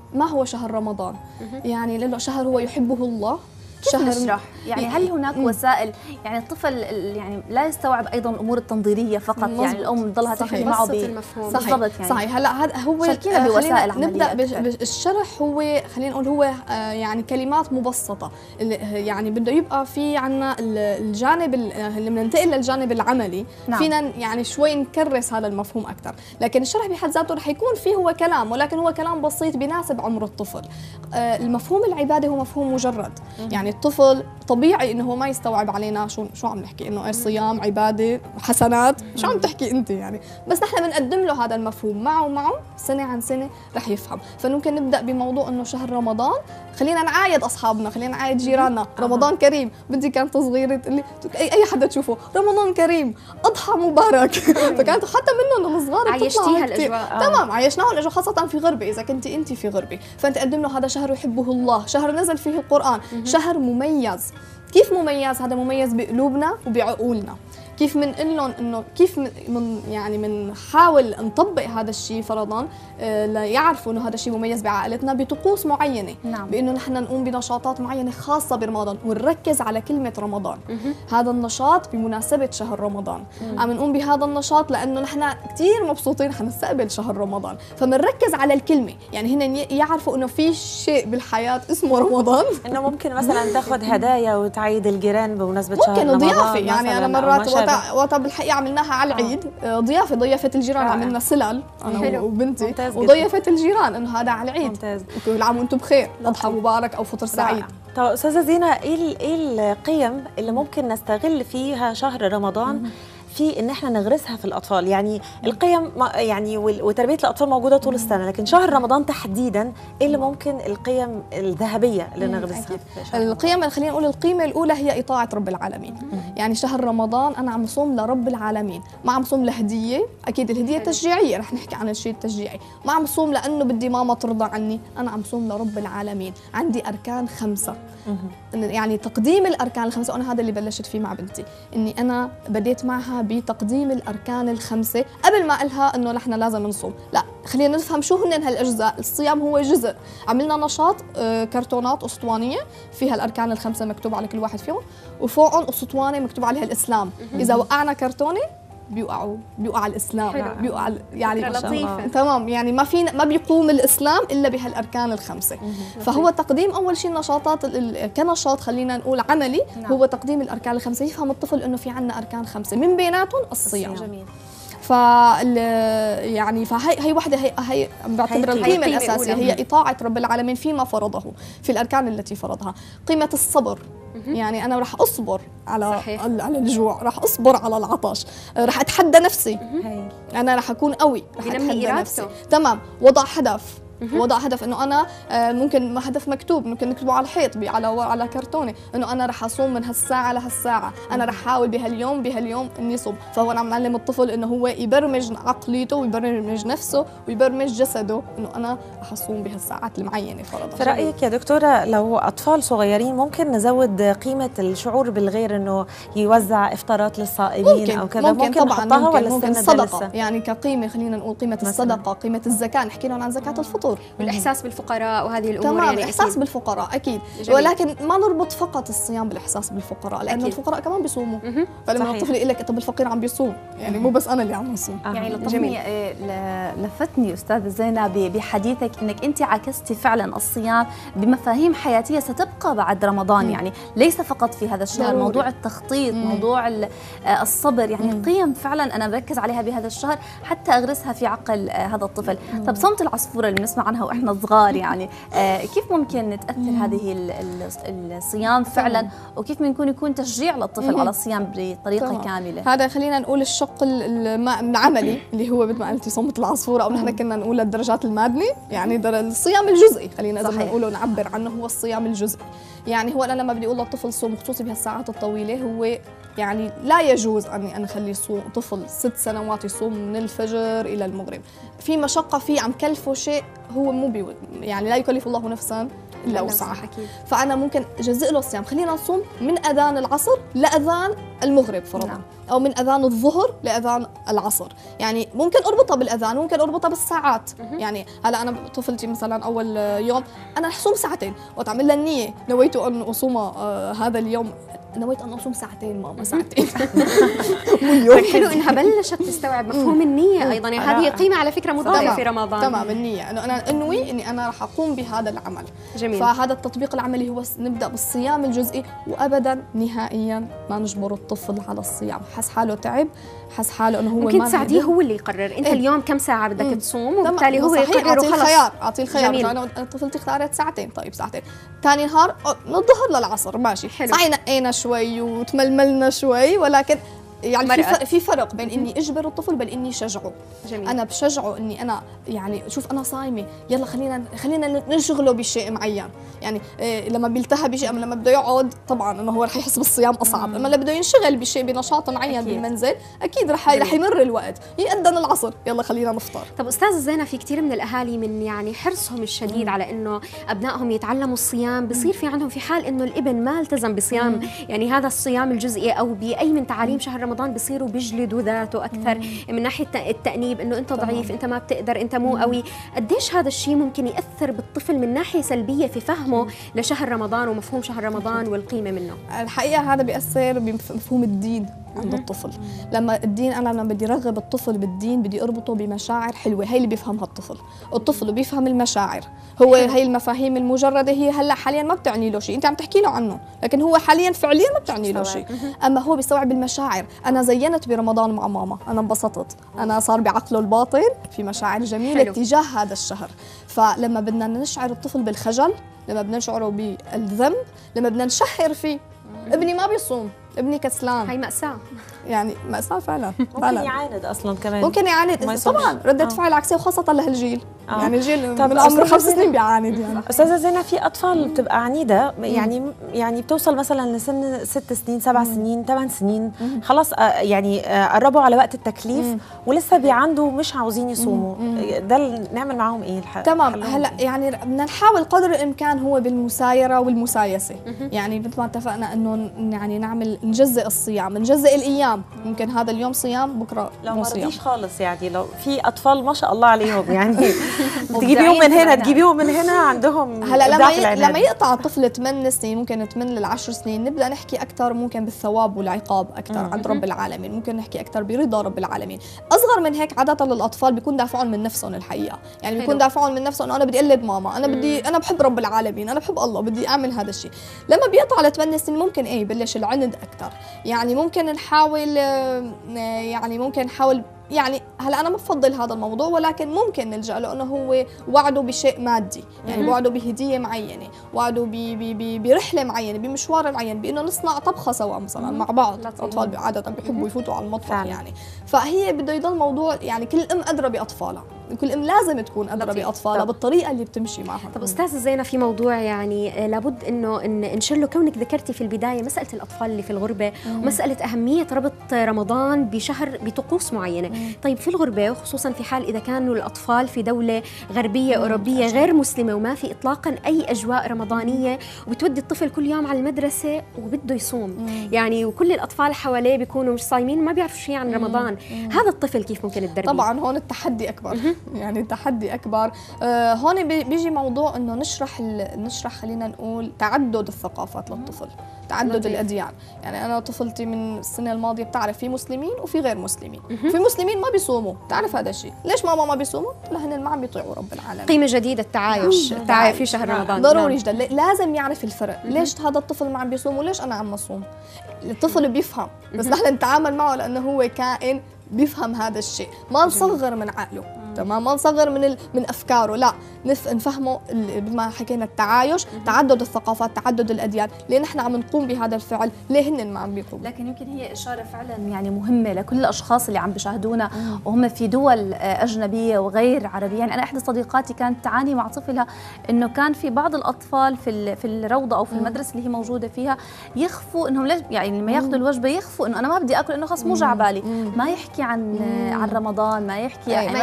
Speaker 8: ما هو شهر رمضان؟ يعني لأنه شهر هو يحبه الله.
Speaker 2: كيف نشرح؟ يعني هل هناك وسائل، يعني الطفل يعني لا يستوعب ايضا الامور التنظيريه فقط، يعني الام تضلها تحكي معه
Speaker 1: المفهوم.
Speaker 2: بالضبط يعني
Speaker 8: صحيح. هلا هذا هو
Speaker 2: شاركينا بوسائل
Speaker 8: نبدا
Speaker 2: عملية
Speaker 8: بالشرح. هو خلينا نقول هو يعني كلمات مبسطه، يعني بده يبقى في عنا الجانب اللي بننتقل للجانب العملي.
Speaker 2: نعم.
Speaker 8: فينا يعني شوي نكرس هذا المفهوم اكثر، لكن الشرح بحد ذاته رح يكون فيه هو كلام، ولكن هو كلام بسيط بيناسب عمر الطفل. المفهوم العبادي هو مفهوم مجرد، يعني الطفل طبيعي انه هو ما يستوعب علينا شو عم نحكي، انه صيام عباده حسنات، شو عم تحكي انت يعني، بس نحن بنقدم له هذا المفهوم معه سنه عن سنه رح يفهم. فممكن نبدا بموضوع انه شهر رمضان، خلينا نعايد اصحابنا، خلينا نعايد جيراننا. رمضان كريم. بنتي كانت صغيره تقول لي اي حدا تشوفه رمضان كريم، اضحى مبارك. فكانت حتى منهم الصغار
Speaker 1: عايشتيها الاجواء.
Speaker 8: تمام، عايشناها الاجواء، خاصه في غربه. اذا كنتي انت في غربه فانت قدم له هذا شهر يحبه الله، شهر نزل فيه القران، شهر مميز. كيف مميز؟ هذا مميز بقلوبنا وبعقولنا. كيف بنقول لهم انه كيف من يعني بنحاول نطبق هذا الشيء فرضا ليعرفوا انه هذا الشيء مميز بعائلتنا بطقوس معينه.
Speaker 2: نعم.
Speaker 8: بانه نحن نقوم بنشاطات معينه خاصه برمضان ونركز على كلمه رمضان. هذا النشاط بمناسبه شهر رمضان. عم نقوم بهذا النشاط لانه نحن كثير مبسوطين حنستقبل شهر رمضان، فبنركز على الكلمه. يعني هن يعرفوا انه في شيء بالحياه اسمه رمضان.
Speaker 3: انه ممكن مثلا تاخذ هدايا وتعيد الجيران بمناسبه شهر رمضان.
Speaker 8: ممكن ضيافه، يعني انا مرات وقت بالحقيقه عملناها على العيد ضيافه الجيران. عملنا سلال انا وبنتي وضيفه الجيران انه هذا على العيد.
Speaker 3: ممتاز.
Speaker 8: وكل عام وانتم بخير، اضحى مبارك او فطر سعيد.
Speaker 3: طيب استاذه زينه، ايه القيم اللي ممكن نستغل فيها شهر رمضان في ان احنا نغرسها في الاطفال؟ يعني القيم يعني وتربيه الاطفال موجوده طول السنه، لكن شهر رمضان تحديدا ايه اللي ممكن القيم الذهبيه اللي نغرسها؟
Speaker 8: القيم، خلينا نقول القيمه الاولى هي اطاعه رب العالمين. يعني شهر رمضان انا عم صوم لرب العالمين، ما عم صوم لهديه، اكيد الهديه تشجيعيه، رح نحكي عن الشيء التشجيعي. ما عم صوم لانه بدي ماما ترضى عني، انا عم صوم لرب العالمين. عندي اركان 5، يعني تقديم الاركان ال5، وانا هذا اللي بلشت فيه مع بنتي، اني انا بديت معها بتقديم الاركان ال5 قبل ما قلها انه نحن لازم نصوم. لا، خلينا نفهم شو هن هالاجزاء. الصيام هو جزء. عملنا نشاط كرتونات اسطوانيه فيها الاركان ال5 مكتوب على كل واحد فيهم، وفوقهم اسطوانه مكتوب عليها الاسلام. اذا وقعنا كرتونه بيوقع الاسلام، بيوقع يعني
Speaker 1: لطيفة.
Speaker 8: تمام. يعني ما بيقوم الاسلام الا بهالاركان ال5. فهو تقديم اول شيء النشاطات كنشاط خلينا نقول عملي. هو تقديم الاركان ال5، يفهم الطفل انه في عندنا اركان 5 من بيناتهم الصيام.
Speaker 2: جميل.
Speaker 8: يعني فهي وحده هي بعتبر القيمه الاساسيه هي اطاعه رب العالمين فيما فرضه في الاركان التي فرضها. قيمه الصبر، يعني انا رح اصبر على الجوع، رح اصبر على العطش، رح اتحدى نفسي. انا رح اكون قوي، رح اتحدى نفسي. تمام. وضع هدف انه انا ممكن هدف مكتوب، ممكن نكتبه على الحيط على كرتونه، انه انا رح اصوم من هالساعه لهالساعه، انا رح احاول بهاليوم اني صوم. فهو انا عم نعلم الطفل انه هو يبرمج عقليته ويبرمج نفسه ويبرمج جسده انه انا رح اصوم بهالساعات المعينه فرضا.
Speaker 3: في رايك يا دكتوره لو اطفال صغيرين ممكن نزود قيمه الشعور بالغير، انه يوزع افطارات للصائمين او كذا؟ ممكن
Speaker 8: طبعا
Speaker 3: نحطها ولا
Speaker 8: ممكن الصدقه، يعني كقيمه خلينا نقول قيمه الصدقه، قيمه الزكاه، نحكي لهم عن زكاه الفطور
Speaker 1: والاحساس بالفقراء وهذه الامور.
Speaker 8: تمام.
Speaker 1: يعني
Speaker 8: الاحساس بالفقراء اكيد.
Speaker 1: جميل.
Speaker 8: ولكن ما نربط فقط الصيام بالاحساس بالفقراء، لانه الفقراء كمان بيصوموا. فلما الطفل يقول لك طب الفقير عم بيصوم، يعني مو بس انا اللي عم بصوم.
Speaker 2: يعني لفتني استاذه زينب بحديثك انك انت عكستي فعلا الصيام بمفاهيم حياتيه ستبقى بعد رمضان. يعني ليس فقط في هذا الشهر، موضوع التخطيط، موضوع الصبر، يعني قيم فعلا انا بركز عليها بهذا الشهر حتى اغرسها في عقل هذا الطفل. طب صمت العصفوره اللي بنسمع عنها واحنا صغار، يعني كيف ممكن تاثر هذه الصيام فعلا، وكيف ممكن يكون تشجيع للطفل على الصيام بطريقه كامله؟
Speaker 8: هذا خلينا نقول الشق العملي اللي هو مثل ما قلتي صمت العصفوره، او نحن كنا نقول الدرجات المادني، يعني الصيام الجزئي خلينا اذا نقوله نعبر عنه هو الصيام الجزئي. يعني هو انا لما بدي اقول للطفل صوم، خصوصي بهالساعات الطويله، هو يعني لا يجوز اني انا اخلي طفل 6 سنوات يصوم من الفجر الى المغرب. في مشقه فيه، عم كلفه شيء هو مو يعني لا يكلف الله نفسا الا وسعها. فانا ممكن اجزئ له الصيام، خلينا نصوم من اذان العصر لاذان المغرب فرضا.
Speaker 2: نعم.
Speaker 8: او من اذان الظهر لاذان العصر، يعني ممكن اربطها بالاذان، ممكن اربطها بالساعات. يعني هلا انا طفلتي مثلا اول يوم انا رح صوم ساعتين وتعمل لها النيه، نويت ان اصوم هذا اليوم، نويت ان اصوم ساعتين ماما ساعتين.
Speaker 1: حلو انها بلشت تستوعب مفهوم النيه ايضا، يعني هذه قيمه على فكره مضافه في رمضان.
Speaker 8: تمام، النيه انه انا انوي اني انا رح اقوم بهذا العمل.
Speaker 1: جميل.
Speaker 8: فهذا التطبيق العملي هو نبدا بالصيام الجزئي، وابدا نهائيا ما نجبر الطفل على الصيام، حس حاله تعب، حس حاله انه هو
Speaker 1: ممكن
Speaker 8: ما
Speaker 1: تساعديه هو اللي يقرر انت اليوم كم ساعه بدك تصوم، وبالتالي هو يقرر وخلص.
Speaker 8: اعطيه الخيار. انا طفلتي اختارت ساعتين، طيب ساعتين. ثاني نهار من الظهر للعصر ماشي، صحيح نقينا شوي وتململنا شوي، ولكن يعني في فرق بين اني اجبر الطفل بل اني شجعه.
Speaker 1: جميل.
Speaker 8: انا بشجعه اني انا يعني شوف انا صايمه، يلا خلينا نشغله بشيء معين. يعني لما بيلتهى بشيء، لما بده يقعد طبعا انه هو رح يحس بالصيام اصعب، اما لما بده ينشغل بشيء بنشاط معين بالمنزل اكيد رح يمر الوقت. يأذن العصر يلا خلينا نفطر.
Speaker 1: طب استاذه زينه، في كثير من الاهالي من يعني حرصهم الشديد على انه ابنائهم يتعلموا الصيام، بصير في عندهم في حال انه الابن ما التزم بصيام يعني هذا الصيام الجزئي او باي من تعاليم شهر رمضان، بصيروا بيجلدوا ذاته اكثر من ناحيه التانيب، انه انت ضعيف، انت ما بتقدر، انت مو قوي. قديش هذا الشيء ممكن ياثر بالطفل من ناحيه سلبيه في فهمه لشهر رمضان ومفهوم شهر رمضان والقيمه منه؟
Speaker 8: الحقيقه هذا بياثر بمفهوم الدين عند الطفل. لما الدين، انا لما بدي رغب الطفل بالدين بدي اربطه بمشاعر حلوه، هي اللي بيفهمها الطفل بيفهم المشاعر. هو هي المفاهيم المجرده هي هلا حاليا ما بتعني له شيء، انت عم تحكي له عنه، لكن هو حاليا فعليا ما بتعني له شيء. اما هو بيستوعب المشاعر. انا زينت برمضان مع ماما، انا انبسطت، انا صار بعقله الباطن في مشاعر جميله
Speaker 1: حلو.
Speaker 8: تجاه هذا الشهر. فلما بدنا نشعر الطفل بالخجل، لما بدنا نشعره بالذنب، لما بدنا نشهر فيه، ابني ما بيصوم، ابني كسلان،
Speaker 1: هي مأساة.
Speaker 8: يعني مأساة فعلا.
Speaker 3: ممكن يعاند اصلا كمان،
Speaker 8: ممكن يعاند طبعا، ردة فعل عكسية، وخاصة لهالجيل. يعني الجيل من عمر 5 سنين بيعاند. يعني
Speaker 3: استاذه زينة، في اطفال بتبقى عنيده، يعني بتوصل مثلا لسن 6 سنين 7 سنين 8 سنين، خلاص يعني قربوا على وقت التكليف ولسه بيعندوا مش عاوزين يصوموا، ده نعمل معاهم ايه؟
Speaker 8: تمام. هلا يعني بدنا نحاول قدر الامكان هو بالمسايره والمسايسه. يعني مثل ما اتفقنا انه يعني نجزئ الصيام، نجزئ الايام، ممكن هذا اليوم صيام بكره
Speaker 3: لو
Speaker 8: مو
Speaker 3: ما
Speaker 8: صيام.
Speaker 3: رضيش خالص، يعني لو في اطفال ما شاء الله عليهم يعني تجيبيهم من هنا تجيبيهم من هنا، عندهم
Speaker 8: هلا لما يقطع الطفل 8 سنين، ممكن 8 ل10 سنين، نبدا نحكي اكثر ممكن بالثواب والعقاب اكثر عند رب العالمين، ممكن نحكي اكثر برضا رب العالمين. اصغر من هيك عاده للاطفال بيكون دافعهم من نفسهم الحقيقه، يعني بيكون دافعهم من نفسهم انه انا بدي اقلد ماما، انا بحب رب العالمين، انا بحب الله، بدي اعمل هذا الشيء. لما بيقطع ل 8 سنين ممكن يبلش العند اكثر. يعني ممكن نحاول يعني هلا انا ما بفضل هذا الموضوع، ولكن ممكن نلجا له انه هو وعده بشيء مادي، يعني وعده بهديه معينه، وعده برحله معينه، بمشوار معين، بانه نصنع طبخه سوا مثلا مع بعض. الاطفال عاده بيحبوا يفوتوا على المطبخ يعني. فهي بده يضل موضوع، يعني كل ام ادرى باطفالها، كل ام لازم تكون ادرى باطفالها بالطريقه اللي بتمشي معها.
Speaker 1: طب استاذه زينه، في موضوع يعني لابد انه ننشر له، كونك ذكرتي في البدايه مساله الاطفال اللي في الغربه ومساله اهميه ربط رمضان بشهر بطقوس معينه. طيب في الغربه، وخصوصا في حال اذا كانوا الاطفال في دوله غربيه اوروبيه غير مسلمه وما في اطلاقا اي اجواء رمضانيه، وبتودي الطفل كل يوم على المدرسه وبده يصوم، يعني وكل الاطفال حواليه بيكونوا مش صايمين، ما بيعرفوا شيء عن رمضان. هذا الطفل كيف ممكن تدربيه؟
Speaker 8: طبعا هون التحدي اكبر. يعني التحدي اكبر. هون بيجي موضوع انه نشرح خلينا نقول تعدد الثقافات للطفل، تعدد الاديان. يعني انا طفلتي من السنه الماضيه بتعرف في مسلمين وفي غير مسلمين، في مسلمين ما بيصوموا، بتعرف هذا الشيء. ليش ماما ما بيصوموا؟ لهن ما عم بيطيعوا رب العالمين.
Speaker 1: قيمه جديده، التعايش في شهر رمضان
Speaker 8: ضروري جدا، لازم يعرف الفرق. ليش هذا الطفل ما عم بيصوم وليش انا عم اصوم؟ الطفل بيفهم، بس نحن نتعامل معه لانه هو كائن بيفهم هذا الشيء، ما نصغر من عقله، تمام، ما نصغر من افكاره، لا نفهمه بما حكينا التعايش، تعدد الثقافات، تعدد الاديان، ليه نحن عم نقوم بهذا الفعل، ليه هن ما عم بيقوموا.
Speaker 2: لكن يمكن هي اشاره فعلا يعني مهمه لكل الاشخاص اللي عم بيشاهدونا وهم في دول اجنبيه وغير عربيه. يعني انا احدى صديقاتي كانت تعاني مع طفلها انه كان في بعض الاطفال في الروضه او في المدرسه اللي هي موجوده فيها يخفوا انهم يعني لما ياخذوا الوجبه يخفوا انه انا ما بدي اكل، انه خلص مو جعبالي، ما يحكي عن رمضان، ما يحكي يعني ما يجرش.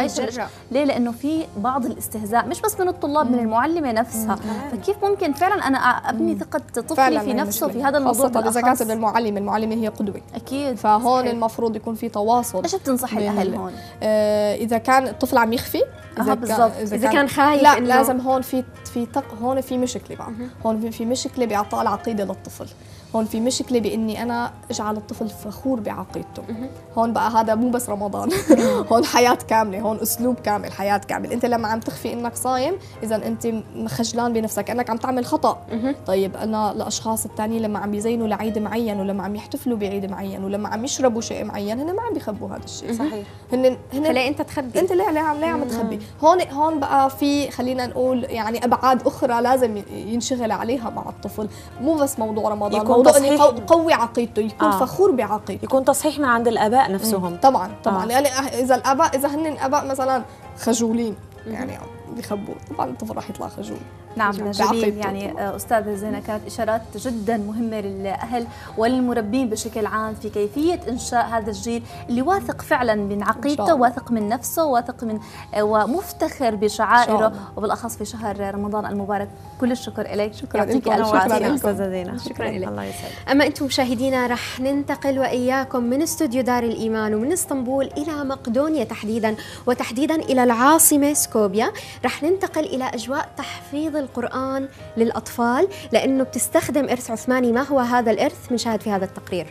Speaker 2: ليه؟ لانه في بعض الاستهزاء مش بس من الطلاب، من المعلمه نفسها. فكيف ممكن فعلا انا ابني ثقه طفلي في نفسه في هذا الموضوع؟
Speaker 8: خاصة إذا كانت المعلمة هي قدوة.
Speaker 2: اكيد.
Speaker 8: فهون صحيح. المفروض يكون في تواصل.
Speaker 2: ايش بتنصحي الاهل هون؟
Speaker 8: اذا كان الطفل عم يخفي،
Speaker 1: إذا كان خايف،
Speaker 8: لا لازم هون هون في مشكلة بقى. هون في مشكلة بإعطاء العقيدة للطفل. هون في مشكلة بإني أنا أجعل الطفل فخور بعقيدته. هون بقى هذا مو بس رمضان، هون حياة كاملة، هون أسلوب كامل، حياة كامل. أنت لما عم تخفي إنك صايم، إذا أنت خجلان بنفسك أنك عم تعمل خطأ. طيب أنا الأشخاص الثانيين لما عم يزينوا لعيد معين، ولما عم يحتفلوا بعيد معين، ولما عم يشربوا شيء معين، هن ما عم بيخبوا هذا الشيء.
Speaker 3: صحيح.
Speaker 1: فليه أنت تخبي؟
Speaker 8: أنت ليه عم تخبي؟ هون بقى في خلينا نقول يعني أبعاد أخرى لازم ينشغل عليها مع الطفل. مو بس موضوع رمضان، موضوع إنه يقوي عقيدته، يكون فخور بعقيدته،
Speaker 3: يكون تصحيح من عند الآباء نفسهم.
Speaker 8: طبعا يعني إذا هن الآباء مثلا خجولين يعني بيخبوا، طبعا الطفل راح يطلع خجول.
Speaker 2: نعم جميل. يعني أستاذة زينة كانت إشارات جدا مهمة للأهل وللمربين بشكل عام في كيفية إنشاء هذا الجيل اللي واثق فعلا من عقيدته، واثق من نفسه، واثق من ومفتخر بشعائره، وبالأخص في شهر رمضان المبارك. كل الشكر لك.
Speaker 8: شكرا لك أستاذة زينة.
Speaker 1: شكرا لك. الله يسعدك. أما أنتم مشاهدينا رح ننتقل وإياكم من استوديو دار الإيمان ومن اسطنبول إلى مقدونيا وتحديدا إلى العاصمة سكوبيا. رح ننتقل إلى أجواء تحفيظ القرآن للأطفال، لأنه بتستخدم إرث عثماني. ما هو هذا الإرث؟ بنشاهد في هذا التقرير.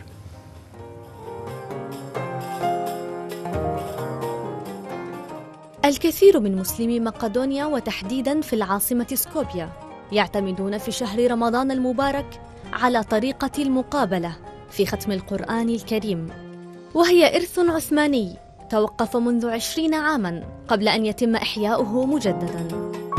Speaker 5: الكثير من مسلمي مقدونيا وتحديداً في العاصمة سكوبيا يعتمدون في شهر رمضان المبارك على طريقة المقابلة في ختم القرآن الكريم، وهي إرث عثماني توقف منذ 20 عاماً قبل أن يتم إحياؤه مجدداً.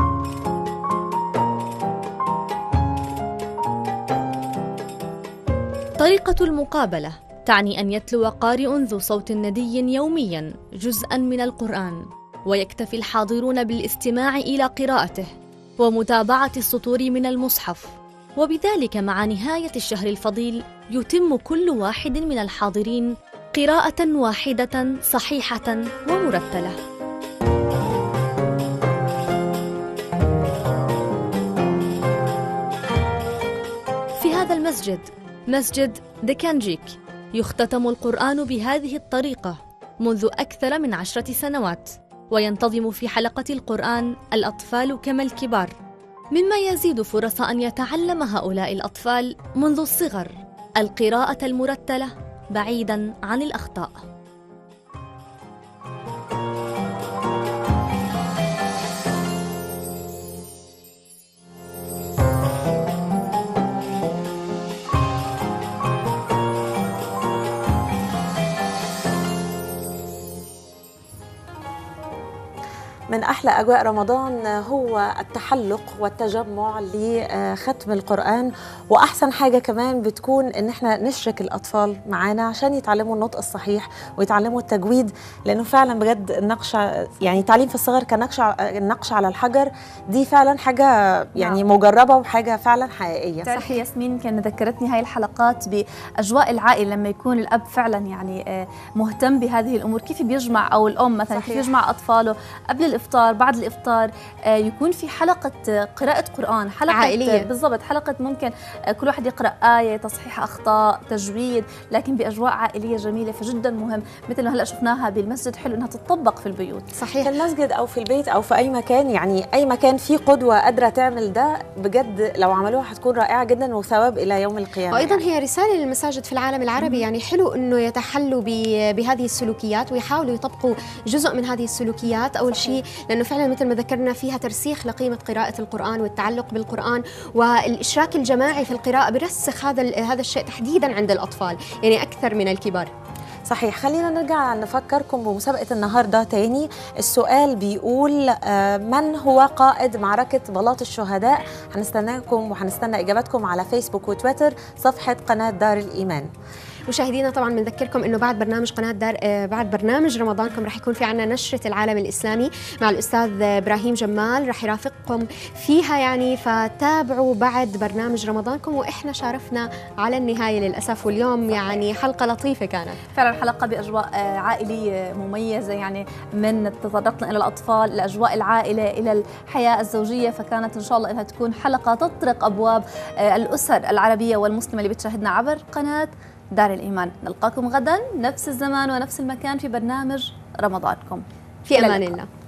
Speaker 5: طريقة المقابلة تعني أن يتلو قارئ ذو صوت ندي يومياً جزءاً من القرآن، ويكتفي الحاضرون بالاستماع إلى قراءته ومتابعة السطور من المصحف، وبذلك مع نهاية الشهر الفضيل يتم كل واحد من الحاضرين قراءة واحدة صحيحة ومرتلة. في هذا المسجد، مسجد دكانجيك، يختتم القرآن بهذه الطريقة منذ أكثر من 10 سنوات، وينتظم في حلقة القرآن الأطفال كما الكبار، مما يزيد فرص أن يتعلم هؤلاء الأطفال منذ الصغر القراءة المرتلة بعيداً عن الأخطاء.
Speaker 3: من أحلى أجواء رمضان هو التحلق والتجمع لختم القرآن، وأحسن حاجة كمان بتكون إن احنا نشرك الأطفال معانا عشان يتعلموا النطق الصحيح ويتعلموا التجويد، لأنه فعلا بجد النقش يعني تعليم في الصغر النقش على الحجر دي فعلا حاجة يعني مجربة وحاجة فعلا حقيقية.
Speaker 2: صحيح. ياسمين كان ذكرتني هاي الحلقات بأجواء العائلة لما يكون الأب فعلا يعني مهتم بهذه الأمور، كيف بيجمع أو الأم مثلا كيف يجمع أطفاله قبل الإفطار بعد الإفطار، يكون في حلقة قراءة قرآن، حلقة
Speaker 1: عائلية
Speaker 2: بالضبط، حلقة ممكن كل واحد يقرأ آية، تصحيح أخطاء، تجويد، لكن بأجواء عائلية جميلة. فجدا مهم مثل ما هلا شفناها بالمسجد، حلو إنها تطبق في البيوت.
Speaker 1: صحيح.
Speaker 3: في المسجد أو في البيت أو في أي مكان، يعني أي مكان فيه قدوة قادرة تعمل ده بجد لو عملوها حتكون رائعة جدا وثواب إلى يوم القيامة.
Speaker 1: وأيضا
Speaker 3: يعني
Speaker 1: هي رسالة للمساجد في العالم العربي، يعني حلو إنه يتحلوا بهذه السلوكيات ويحاولوا يطبقوا جزء من هذه السلوكيات. أول شيء لأنه فعلا مثل ما ذكرنا فيها ترسيخ لقيمة قراءة القرآن والتعلق بالقرآن، والإشراك الجماعي في القراءة برسخ هذا الشيء تحديدا عند الأطفال يعني أكثر من الكبار.
Speaker 3: صحيح. خلينا نرجع نفكركم بمسابقة النهاردة تاني. السؤال بيقول من هو قائد معركة بلاط الشهداء؟ هنستناكم وهنستنى إجاباتكم على فيسبوك وتويتر صفحة قناة دار الإيمان.
Speaker 1: مشاهدينا طبعا بنذكركم انه بعد برنامج قناه بعد برنامج رمضانكم رح يكون في عنا نشره العالم الاسلامي مع الاستاذ ابراهيم جمال، رح يرافقكم فيها يعني، فتابعوا بعد برنامج رمضانكم. واحنا شارفنا على النهايه للاسف، واليوم يعني حلقه لطيفه كانت
Speaker 2: فعلا، حلقه باجواء عائليه مميزه، يعني من تطرقنا الى الاطفال، لاجواء العائله، الى الحياه الزوجيه، فكانت ان شاء الله انها تكون حلقه تطرق ابواب الاسر العربيه والمسلمه اللي بتشاهدنا عبر قناه دار الايمان. نلقاكم غدا نفس الزمان ونفس المكان في برنامج رمضانكم.
Speaker 1: في امان الله.